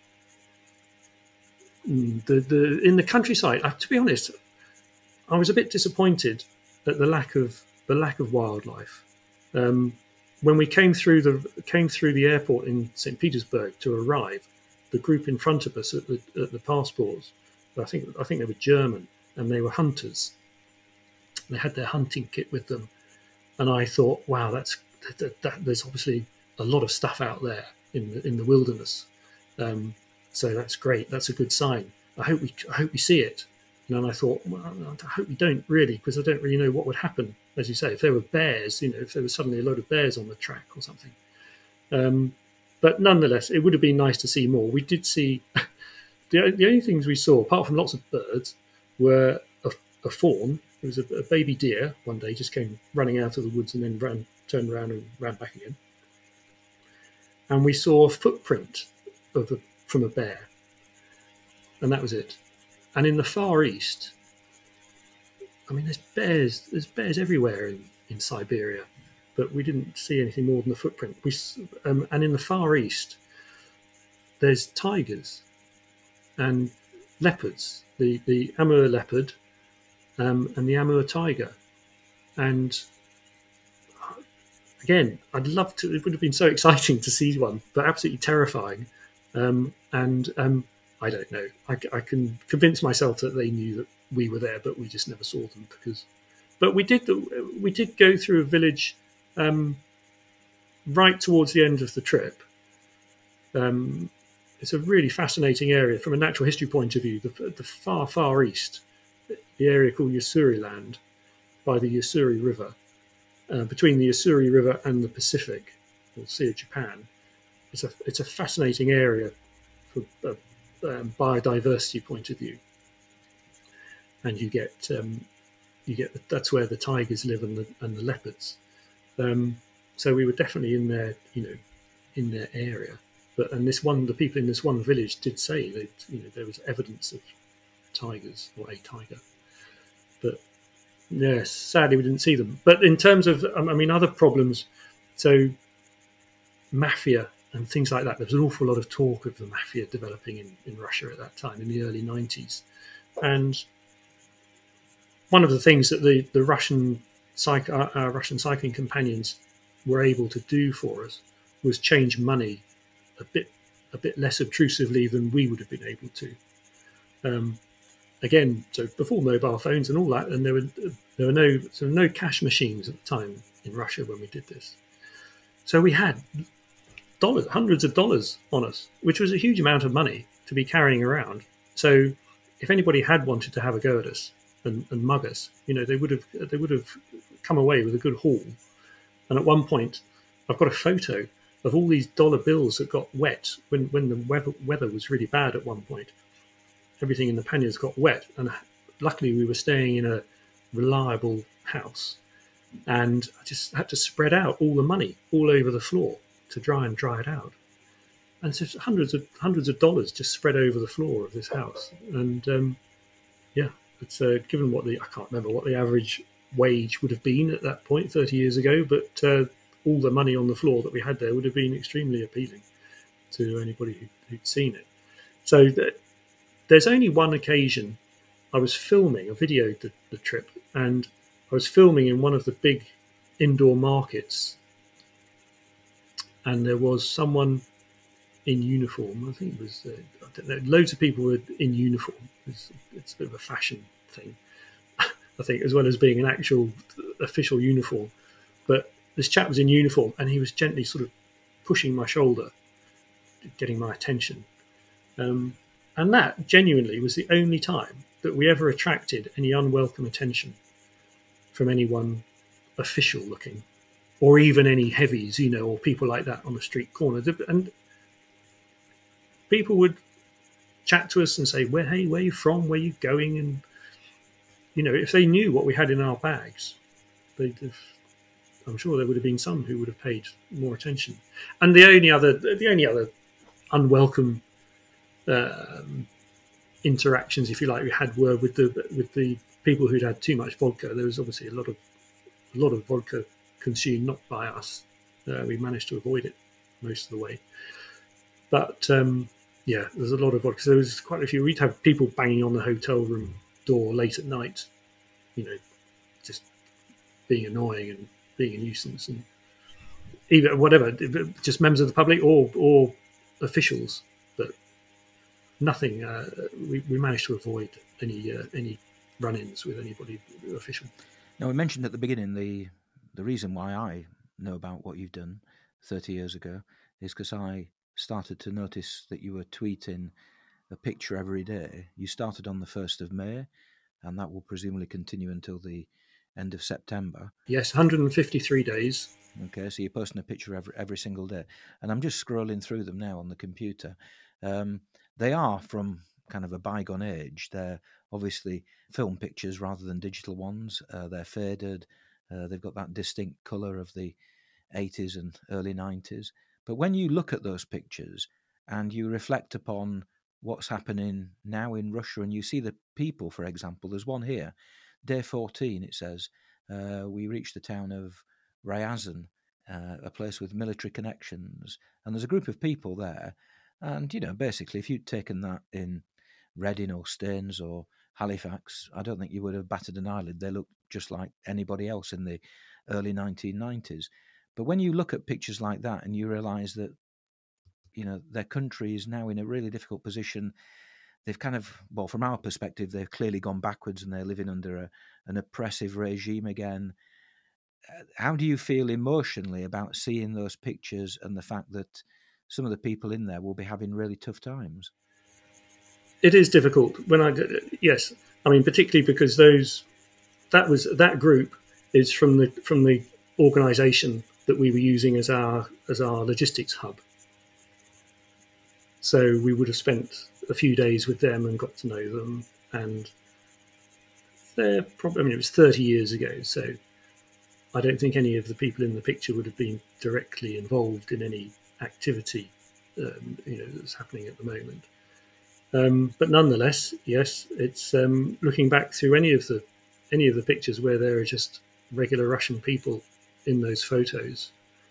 in the countryside, to be honest, I was a bit disappointed at the lack of wildlife. When we came through the airport in St. Petersburg to arrive, the group in front of us at the passports, I think they were German, and they were hunters. They had their hunting kit with them, and I thought, wow, there's obviously a lot of stuff out there in the wilderness. So that's great. That's a good sign. I hope we see it. And I thought, well, I hope we don't really, because I don't really know what would happen. As you say, if there were bears, if there was suddenly a load of bears on the track or something. But nonetheless, it would have been nice to see more. We did see, the only things we saw, apart from lots of birds, were a fawn. It was a baby deer one day, just came running out of the woods and then turned around and ran back again. And we saw a footprint from a bear. And that was it. And in the Far East, I mean, there's bears everywhere in Siberia, but we didn't see anything more than the footprint. And in the Far East, there's tigers and leopards, the Amur leopard and the Amur tiger. And again, I'd love to, it would have been so exciting to see one, but absolutely terrifying. I don't know. I can convince myself that they knew that we were there, but we just never saw them But we did go through a village right towards the end of the trip. It's a really fascinating area from a natural history point of view. The far east, the area called Ussuri Land, by the Ussuri River, between the Ussuri River and the Pacific, or Sea of Japan. It's a fascinating area for biodiversity point of view, and you get that's where the tigers live and the leopards. So we were definitely in their area. But the people in this one village did say that there was evidence of tigers or a tiger. But yes, sadly we didn't see them. But in terms of other problems, so mafia and things like that. There was an awful lot of talk of the mafia developing in Russia at that time, in the early 90s. And one of the things that the Russian cycling companions were able to do for us was change money a bit less obtrusively than we would have been able to. Again, so before mobile phones and all that, and there were no cash machines at the time in Russia when we did this. So we had hundreds of dollars on us, which was a huge amount of money to be carrying around. So if anybody had wanted to have a go at us and mug us, they would have come away with a good haul. And at one point, I've got a photo of all these dollar bills that got wet when the weather was really bad at one point. Everything in the panniers got wet, and luckily we were staying in a reliable house, and I just had to spread out all the money all over the floor to dry it out. And so hundreds of dollars just spread over the floor of this house. And it's given I can't remember what the average wage would have been at that point 30 years ago, but all the money on the floor that we had there would have been extremely appealing to anybody who'd seen it. So there's only one occasion I was filming, I videoed the trip, and I was filming in one of the big indoor markets, and there was someone in uniform. I think it was, I don't know, loads of people were in uniform. It's a bit of a fashion thing, I think, as well as being an actual official uniform. But this chap was in uniform, and he was gently sort of pushing my shoulder, getting my attention. And that genuinely was the only time that we ever attracted any unwelcome attention from anyone official looking, or even any heavies, or people like that on the street corner. And people would chat to us and say, where are you from? Where are you going? if they knew what we had in our bags, I'm sure there would have been some who would have paid more attention. And the only other unwelcome interactions, if you like, we had were with the people who'd had too much vodka. There was obviously a lot of vodka consumed, not by us. We managed to avoid it most of the way. But there's a lot of vodka. So there was quite a few. We'd have people banging on the hotel room door late at night, just being annoying and being a nuisance, and either whatever, just members of the public or officials. But nothing. We managed to avoid any run-ins with anybody official. Now, we mentioned at the beginning the reason why I know about what you've done 30 years ago is because I started to notice that you were tweeting a picture every day. You started on the 1st of May, and that will presumably continue until the end of September. Yes, 153 days. Okay, so you're posting a picture every single day. And I'm just scrolling through them now on the computer. They are from kind of a bygone age. They're obviously film pictures rather than digital ones. They're faded. They've got that distinct colour of the 80s and early 90s. But when you look at those pictures and you reflect upon what's happening now in Russia and you see the people, for example, there's one here, day 14, it says, we reached the town of Ryazan, a place with military connections. And there's a group of people there. And, basically, if you'd taken that in Reading or Staines or Halifax, I don't think you would have batted an eyelid. They look just like anybody else in the early 1990s. But when you look at pictures like that and you realise that, their country is now in a really difficult position, they've kind of, well, from our perspective, they've clearly gone backwards and they're living under an oppressive regime again. How do you feel emotionally about seeing those pictures and the fact that some of the people in there will be having really tough times? It is difficult yes. I mean, particularly because that group is from the organisation that we were using as our logistics hub. So we would have spent a few days with them and got to know them. And they're probably, it was 30 years ago, so I don't think any of the people in the picture would have been directly involved in any activity, that's happening at the moment. But nonetheless, yes, it's looking back through any of the pictures where there are just regular Russian people in those photos.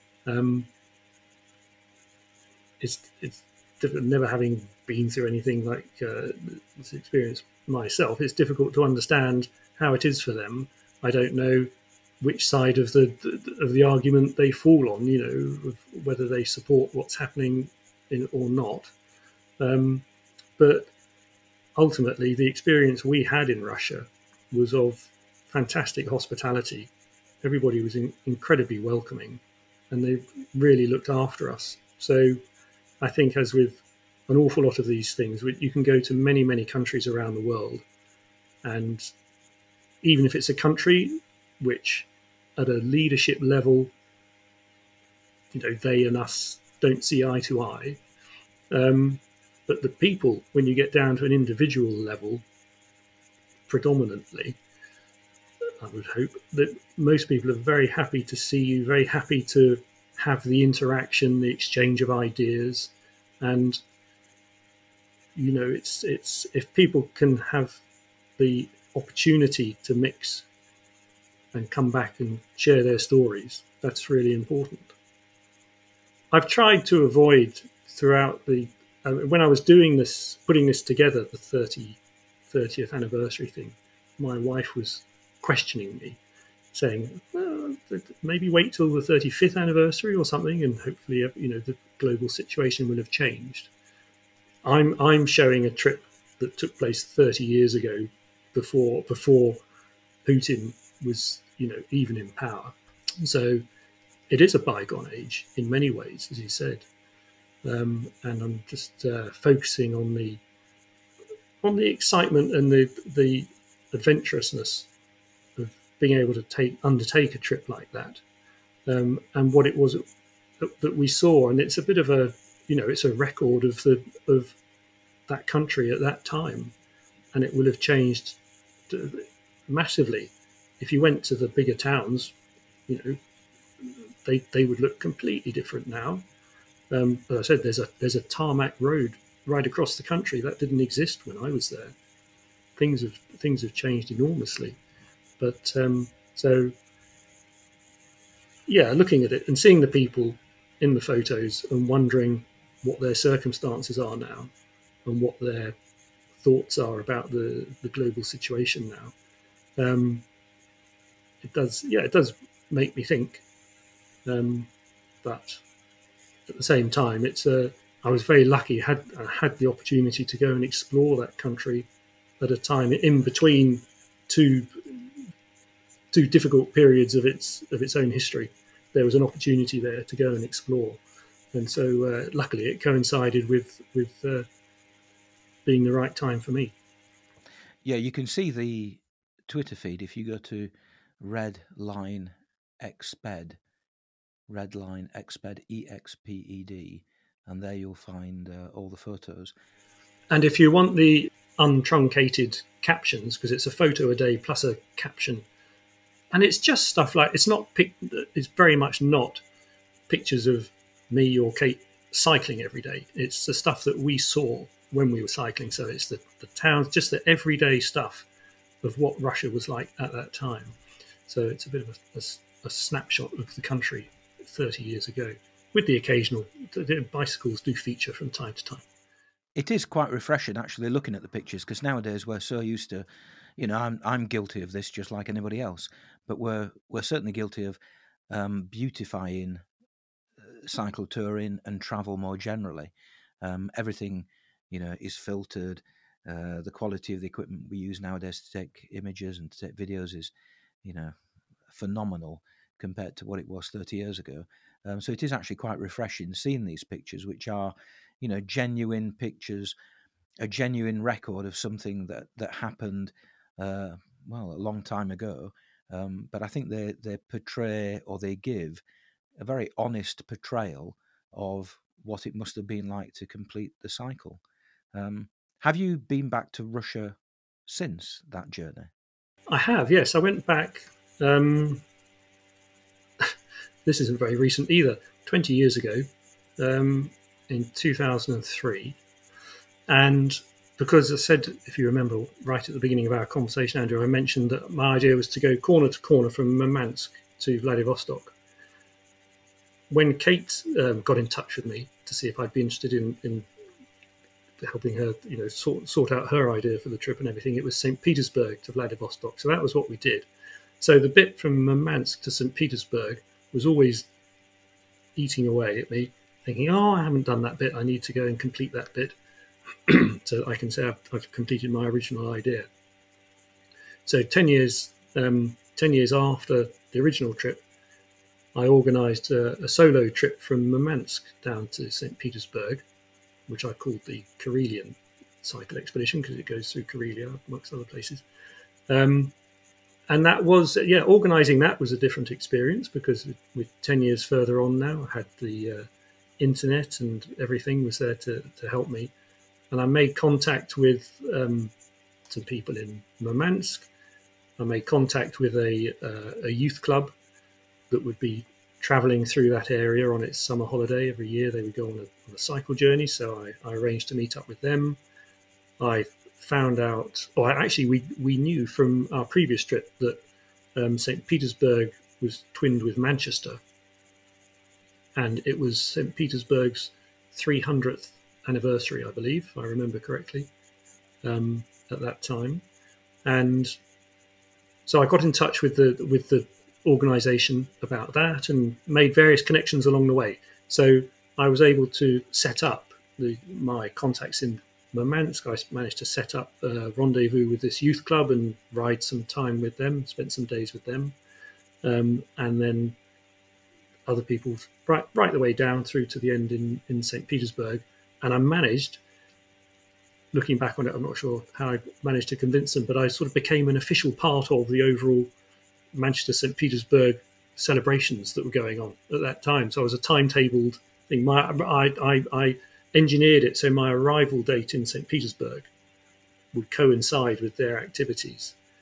It's difficult, never having been through anything like this experience myself. It's difficult to understand how it is for them. I don't know which side of the argument they fall on, whether they support what's happening or not. But ultimately, the experience we had in Russia was of fantastic hospitality. Everybody was incredibly welcoming, and they really looked after us. So I think, as with an awful lot of these things, you can go to many, many countries around the world, and even if it's a country which at a leadership level, they and us don't see eye to eye, but the people, when you get down to an individual level, predominantly, I would hope that most people are very happy to see you, very happy to have the interaction, the exchange of ideas. And, it's if people can have the opportunity to mix and come back and share their stories, that's really important. I've tried to avoid throughout when I was doing this, putting this together, the 30th anniversary thing, my wife was questioning me, saying, well, maybe wait till the 35th anniversary or something, and hopefully, the global situation will have changed. I'm showing a trip that took place 30 years ago, before Putin was, even in power. So it is a bygone age in many ways, as you said. And I'm just focusing on the excitement and the adventurousness of being able to undertake a trip like that, and what it was that we saw. And it's a bit of it's a record of that country at that time, and it will have changed massively. If you went to the bigger towns, you know, they would look completely different now. As I said, there's a tarmac road right across the country that didn't exist when I was there. Things have changed enormously. But so yeah, looking at it and seeing the people in the photos and wondering what their circumstances are now and what their thoughts are about the global situation now, it does make me think. But at the same time, I was very lucky. I had the opportunity to go and explore that country at a time in between two difficult periods of its own history. There was an opportunity there to go and explore, and so luckily it coincided with being the right time for me. Yeah, you can see the Twitter feed if you go to Redline Exped, EXPED, and there you'll find all the photos. And if you want the untruncated captions, because it's a photo a day plus a caption, and it's just stuff like it's very much not pictures of me or Kate cycling every day. It's the stuff that we saw when we were cycling. So it's the towns, just the everyday stuff of what Russia was like at that time. So it's a bit of a snapshot of the country 30 years ago, with the occasional bicycles do feature from time to time. It is quite refreshing, actually, looking at the pictures, because nowadays we're so used to, you know, I'm guilty of this just like anybody else, but we're certainly guilty of beautifying cycle touring and travel more generally. Everything, you know, is filtered. The quality of the equipment we use nowadays to take images and to take videos is, you know, phenomenal compared to what it was 30 years ago. So it is actually quite refreshing seeing these pictures, which are, you know, genuine pictures, a genuine record of something that happened, well, a long time ago. But I think they portray, or they give, a very honest portrayal of what it must have been like to complete the cycle. Have you been back to Russia since that journey? I have, yes. I went back. This isn't very recent either. 20 years ago, in 2003, and because I said, if you remember right at the beginning of our conversation, Andrew, I mentioned that my idea was to go corner to corner from Murmansk to Vladivostok. When Kate got in touch with me to see if I'd be interested in helping her, you know, sort out her idea for the trip and everything, it was St. Petersburg to Vladivostok. So that was what we did. So the bit from Murmansk to St. Petersburg was always eating away at me, thinking, oh, I haven't done that bit. I need to go and complete that bit so I can say I've completed my original idea. So 10 years after the original trip, I organised a solo trip from Murmansk down to St. Petersburg, which I called the Karelian Cycle Expedition because it goes through Karelia amongst other places. And that was, organising that was a different experience because with 10 years further on now, I had the internet and everything was there to help me. And I made contact with some people in Murmansk. I made contact with a youth club that would be traveling through that area on its summer holiday. Every year they would go on a cycle journey. So I arranged to meet up with them. I found out, or actually we knew from our previous trip that St. Petersburg was twinned with Manchester. And it was St. Petersburg's 300th anniversary, I believe, if I remember correctly, at that time. And so I got in touch with the organisation about that and made various connections along the way. So I was able to set up my contacts in Murmansk. I managed to set up a rendezvous with this youth club and ride some time with them, spent some days with them. And then other people right the way down through to the end in St. Petersburg. And I managed, looking back on it, I'm not sure how I managed to convince them, but I sort of became an official part of the overall Manchester-St. Petersburg celebrations that were going on at that time. So I was a timetabled thing. I engineered it so my arrival date in St. Petersburg would coincide with their activities.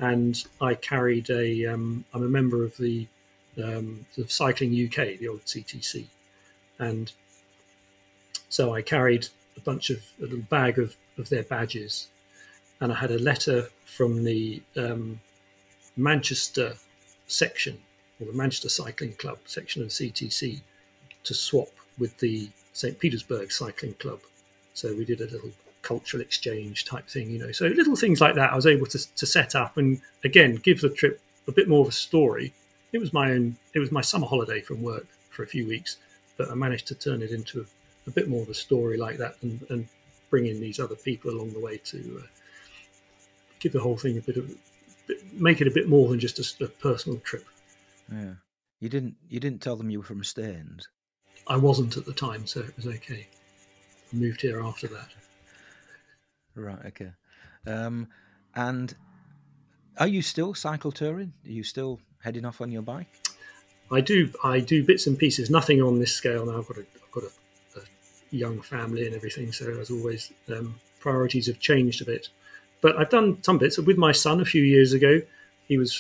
and I carried I'm a member of the Cycling UK, the old CTC, and so I carried a little bag of their badges, and I had a letter from the Manchester section, or the Manchester Cycling Club section of CTC, to swap with the St. Petersburg Cycling Club. So we did a little cultural exchange type thing, you know. So little things like that I was able to set up, and again give the trip a bit more of a story. It was my summer holiday from work for a few weeks, but I managed to turn it into a bit more of a story like that, and bring in these other people along the way to give the whole thing make it a bit more than just a personal trip. Yeah, you didn't tell them you were from Staines. I wasn't at the time, so it was okay. I moved here after that. Right. Okay. And are you still cycle touring? Are you still heading off on your bike? I do bits and pieces. Nothing on this scale now. I've got a young family and everything, so as always, priorities have changed a bit. But I've done some bits with my son a few years ago. He was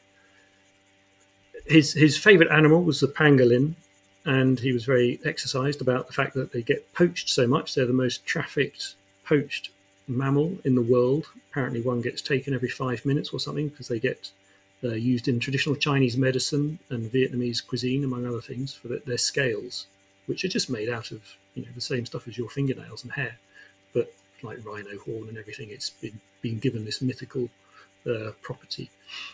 his favourite animal was the pangolin, and he was very exercised about the fact that they get poached so much. They're the most trafficked poached mammal in the world. Apparently one gets taken every 5 minutes or something, because they get used in traditional Chinese medicine and Vietnamese cuisine, among other things, for their scales, which are just made out of, you know, the same stuff as your fingernails and hair, but like rhino horn and everything. It's been given this mythical property.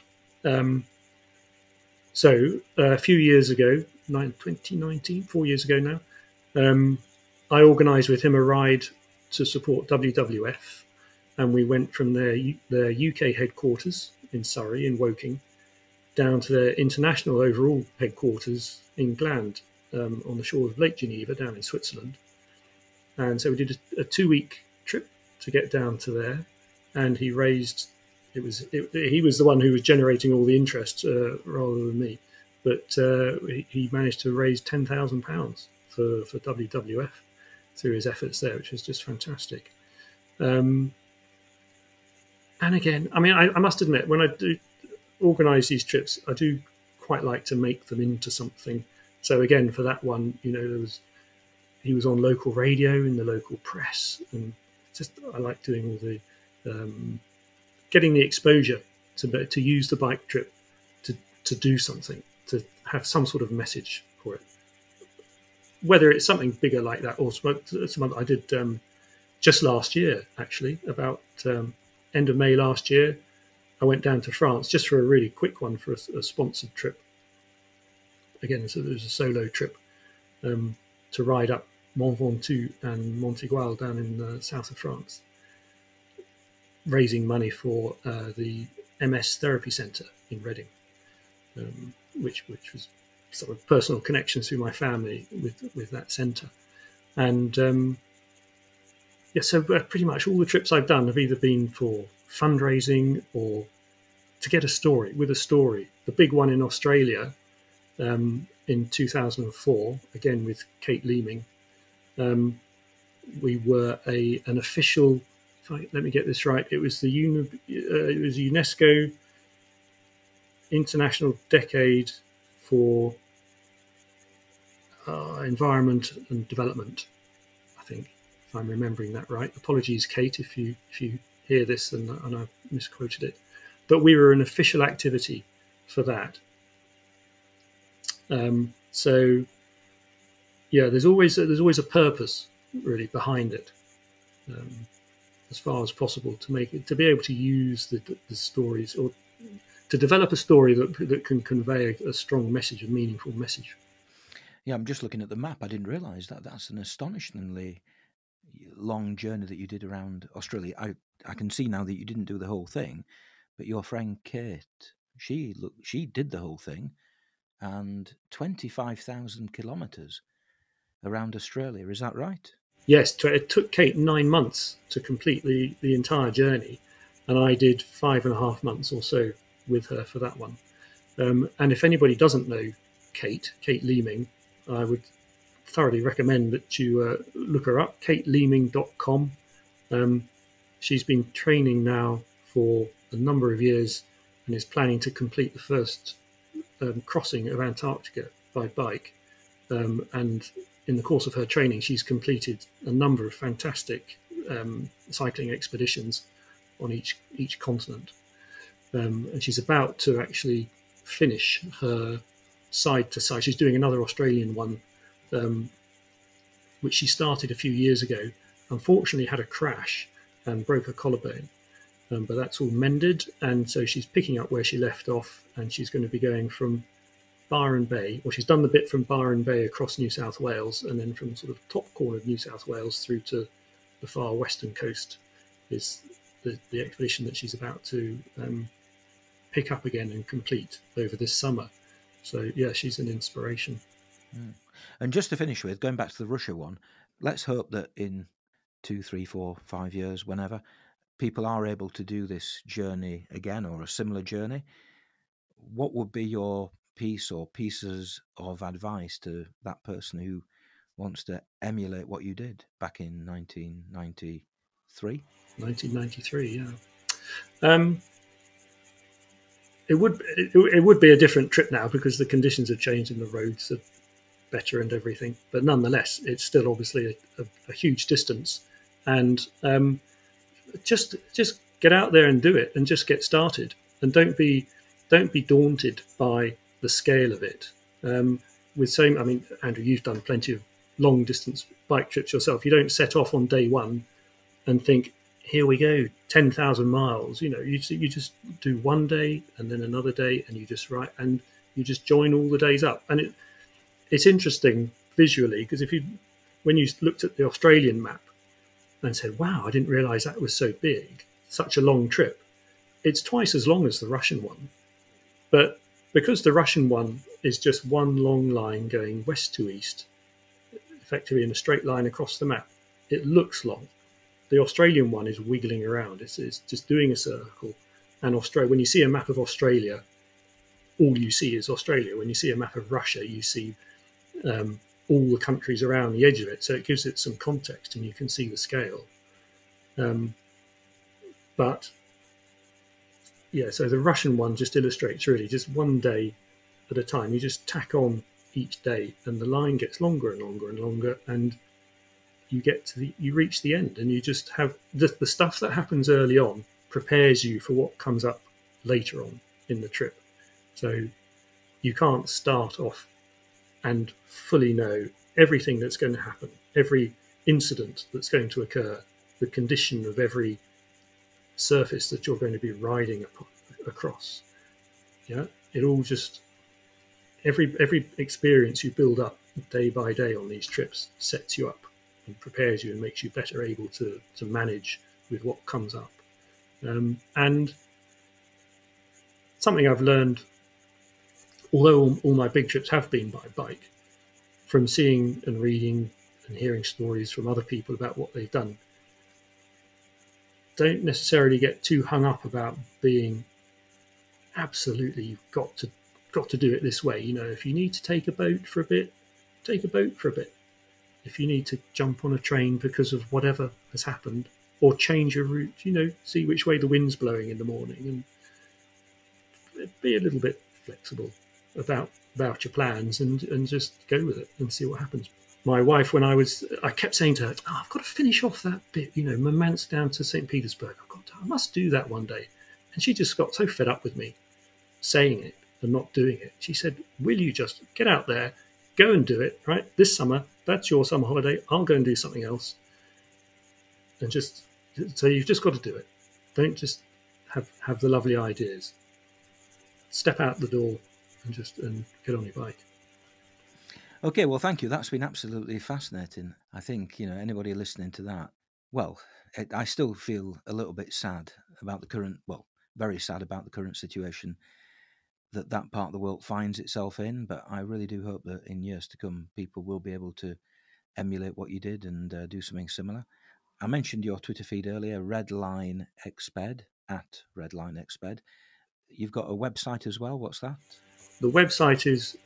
So a few years ago, 2019, 4 years ago now, I organised with him a ride to support WWF, and we went from their UK headquarters in Surrey, in Woking, down to their international overall headquarters in Gland, on the shore of Lake Geneva, down in Switzerland. And so we did a 2-week trip to get down to there, and he raised. He was the one who was generating all the interest rather than me, but he managed to raise £10,000 for WWF through his efforts there, which was just fantastic. And again, I mean, I must admit, when I do organise these trips, I do quite like to make them into something. So again, for that one, you know, he was on local radio, in the local press, and just I like doing all the getting the exposure to use the bike trip to do something, to have some sort of message for it. Whether it's something bigger like that, or some I did just last year, actually, about end of May last year, I went down to France just for a really quick one, for a sponsored trip. Again, so it was a solo trip to ride up Mont Ventoux and Monteigual down in the south of France, raising money for the MS Therapy Centre in Reading, which was sort of personal connections through my family with that centre. And yeah, so pretty much all the trips I've done have either been for fundraising or to get a story, with a story. The big one in Australia in 2004, again with Kate Leeming, we were an official. Let me get this right. It was it was UNESCO International Decade for Environment and Development, I think, if I'm remembering that right. Apologies, Kate, if you hear this and I've misquoted it. But we were an official activity for that. So yeah, there's always a purpose really behind it. As far as possible, to be able to use the stories, or to develop a story that can convey a strong message, a meaningful message. Yeah, I'm just looking at the map. I didn't realise that's an astonishingly long journey that you did around Australia. I can see now that you didn't do the whole thing, but your friend Kate, she did the whole thing, and 25,000 kilometres around Australia. Is that right? Yes, it took Kate 9 months to complete the entire journey, and I did 5.5 months or so with her for that one. And if anybody doesn't know Kate Leeming, I would thoroughly recommend that you look her up, kateleeming.com. She's been training now for a number of years and is planning to complete the first crossing of Antarctica by bike. And in the course of her training, she's completed a number of fantastic cycling expeditions on each continent. And she's about to actually finish her side to side. She's doing another Australian one, which she started a few years ago. Unfortunately, had a crash and broke her collarbone. But that's all mended, and so she's picking up where she left off, and she's going to be going from Byron Bay, or she's done the bit from Byron Bay across New South Wales, and then from sort of top corner of New South Wales through to the far western coast is the expedition that she's about to pick up again and complete over this summer. So yeah, she's an inspiration. And just to finish with, going back to the Russia one, let's hope that in 2, 3, 4, 5 years, whenever, people are able to do this journey again, or a similar journey. What would be your piece or pieces of advice to that person who wants to emulate what you did back in 1993? 1993, yeah. It would be a different trip now because the conditions have changed and the roads are better and everything. But nonetheless, it's still obviously a huge distance, and just get out there and do it, and just get started, and don't be daunted by the scale of it. Andrew, you've done plenty of long distance bike trips yourself. You don't set off on day one and think, here we go, 10,000 miles. You just do one day and then another day, and you just join all the days up. And it's interesting visually, because when you looked at the Australian map and said, wow, I didn't realize that was so big, such a long trip. It's twice as long as the Russian one. But because the Russian one is just one long line going west to east, effectively in a straight line across the map, it looks long. The Australian one is wiggling around. It's just doing a circle. And when you see a map of Australia, all you see is Australia. When you see a map of Russia, you see all the countries around the edge of it. So it gives it some context, and you can see the scale. But yeah, so the Russian one just illustrates really just one day at a time. You just tack on each day, and the line gets longer and longer and longer, and you reach the end, and you just have the stuff that happens early on prepares you for what comes up later on in the trip. So you can't start off and fully know everything that's going to happen, every incident that's going to occur, the condition of every surface that you're going to be riding across. Yeah, it all just every experience you build up day by day on these trips sets you up and prepares you and makes you better able to manage with what comes up. And something I've learned, although all my big trips have been by bike, from seeing and reading and hearing stories from other people about what they've done, don't necessarily get too hung up about being absolutely, you've got to do it this way. If you need to take a boat for a bit, take a boat for a bit. If you need to jump on a train because of whatever has happened, or change your route, see which way the wind's blowing in the morning, and be a little bit flexible about your plans, and just go with it and see what happens. My wife, I kept saying to her, I've got to finish off that bit, Murmansk down to St. Petersburg. I must do that one day. And she just got so fed up with me saying it and not doing it. She said, will you just get out there, go and do it, right? This summer, that's your summer holiday. I'll go and do something else. And so you've just got to do it. Don't just have the lovely ideas. Step out the door and get on your bike. Okay, well, thank you. That's been absolutely fascinating. I think, anybody listening to that, well, I still feel a little bit sad about very sad about the current situation that part of the world finds itself in. But I really do hope that in years to come, people will be able to emulate what you did and do something similar. I mentioned your Twitter feed earlier, @RedlineXped. You've got a website as well. What's that? The website is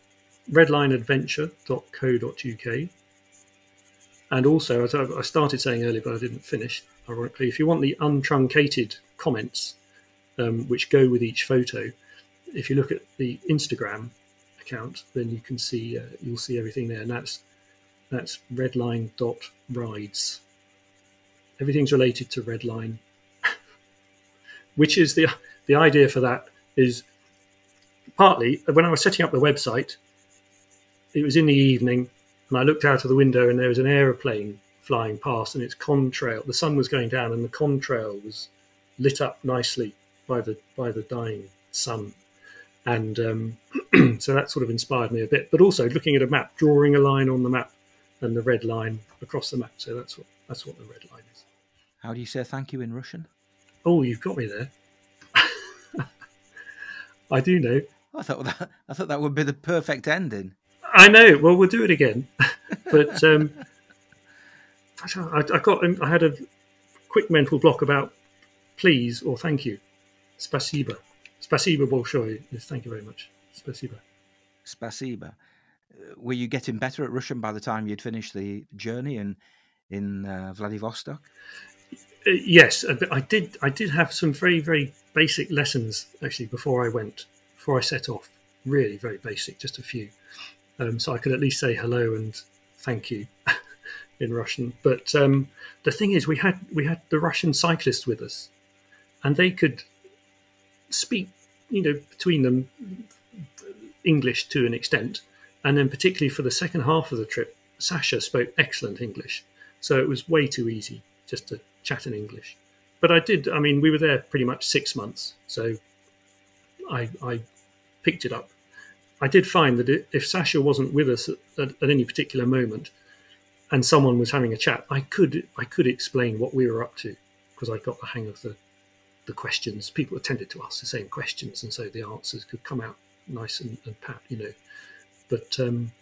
redlineadventure.co.uk. And also, as I started saying earlier, but I didn't finish, ironically, if you want the untruncated comments, which go with each photo. If you look at the Instagram account, then you can see you'll see everything there, and that's redline.rides. Everything's related to Redline, which is the idea for that is partly when I was setting up the website, it was in the evening and I looked out of the window and there was an aeroplane flying past and its contrail, the sun was going down and the contrail was lit up nicely by the dying sun. And so that sort of inspired me a bit, but also looking at a map, drawing a line on the map and the red line across the map. So that's what the red line is. How do you say thank you in Russian? Oh, you've got me there. I do know. I thought that would be the perfect ending. I know. Well, we'll do it again. But I had a quick mental block about please or thank you. Spasiba. Spasiba bolshoy is thank you very much. Spasiba. Spasiba. Were you getting better at Russian by the time you'd finished the journey in Vladivostok? Yes, I did have some very, very basic lessons actually before I set off. Really very basic, just a few. So I could at least say hello and thank you in Russian. But the thing is, we had the Russian cyclists with us, and they could speak, between them English to an extent, and then particularly for the second half of the trip, Sasha spoke excellent English, so it was way too easy just to chat in English. But we were there pretty much 6 months, so I picked it up. I did find that if Sasha wasn't with us at any particular moment and someone was having a chat, I could explain what we were up to because I got the hang of the questions. People attended to ask the same questions, and so the answers could come out nice and pat, But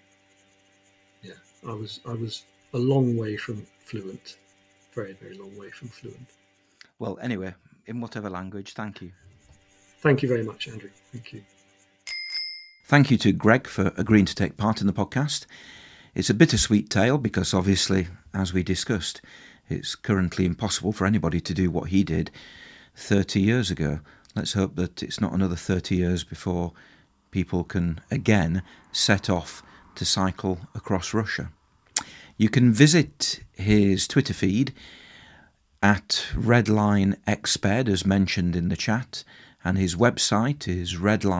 I was a long way from fluent, very, very long way from fluent. Well, anyway, in whatever language, thank you. Thank you very much, Andrew. Thank you. Thank you to Greg for agreeing to take part in the podcast. It's a bittersweet tale because obviously, as we discussed, it's currently impossible for anybody to do what he did 30 years ago. Let's hope that it's not another 30 years before people can again set off to cycle across Russia. You can visit his Twitter feed at redlineexped, as mentioned in the chat, and his website is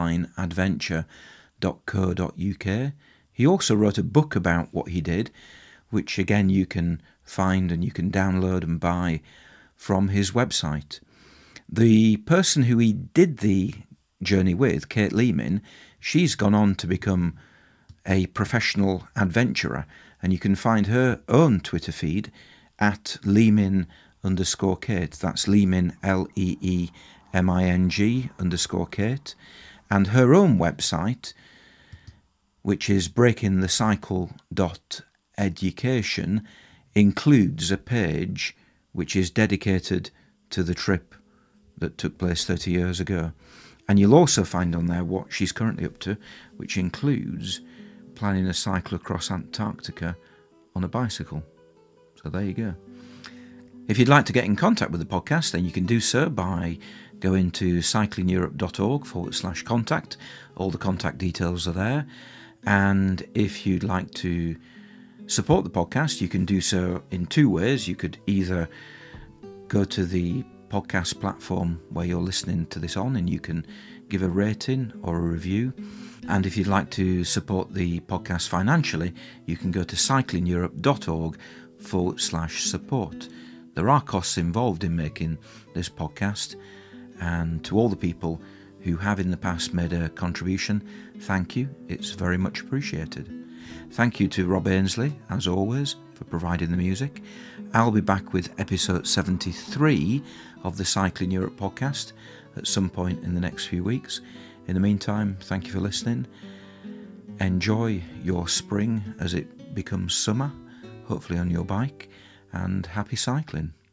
redlineadventure.co.uk. He also wrote a book about what he did, which again you can find and you can download and buy from his website. The person who he did the journey with, Kate Leeming, she's gone on to become a professional adventurer, and you can find her own Twitter feed at Leeming_Kate. That's Leeming, LEEMING_Kate, and her own website, which is breakingthecycle.education, includes a page which is dedicated to the trip that took place 30 years ago. And you'll also find on there what she's currently up to, which includes planning a cycle across Antarctica on a bicycle. So there you go. If you'd like to get in contact with the podcast, then you can do so by going to cyclingeurope.org/contact. All the contact details are there. And if you'd like to support the podcast, you can do so in two ways. You could either go to the podcast platform where you're listening to this on, and you can give a rating or a review. And if you'd like to support the podcast financially, you can go to cyclingeurope.org/support. There are costs involved in making this podcast, and to all the people who have in the past made a contribution, thank you. It's very much appreciated. Thank you to Rob Ainsley, as always, for providing the music. I'll be back with episode 73 of the Cycling Europe podcast at some point in the next few weeks. In the meantime, thank you for listening. Enjoy your spring as it becomes summer, hopefully on your bike, and happy cycling.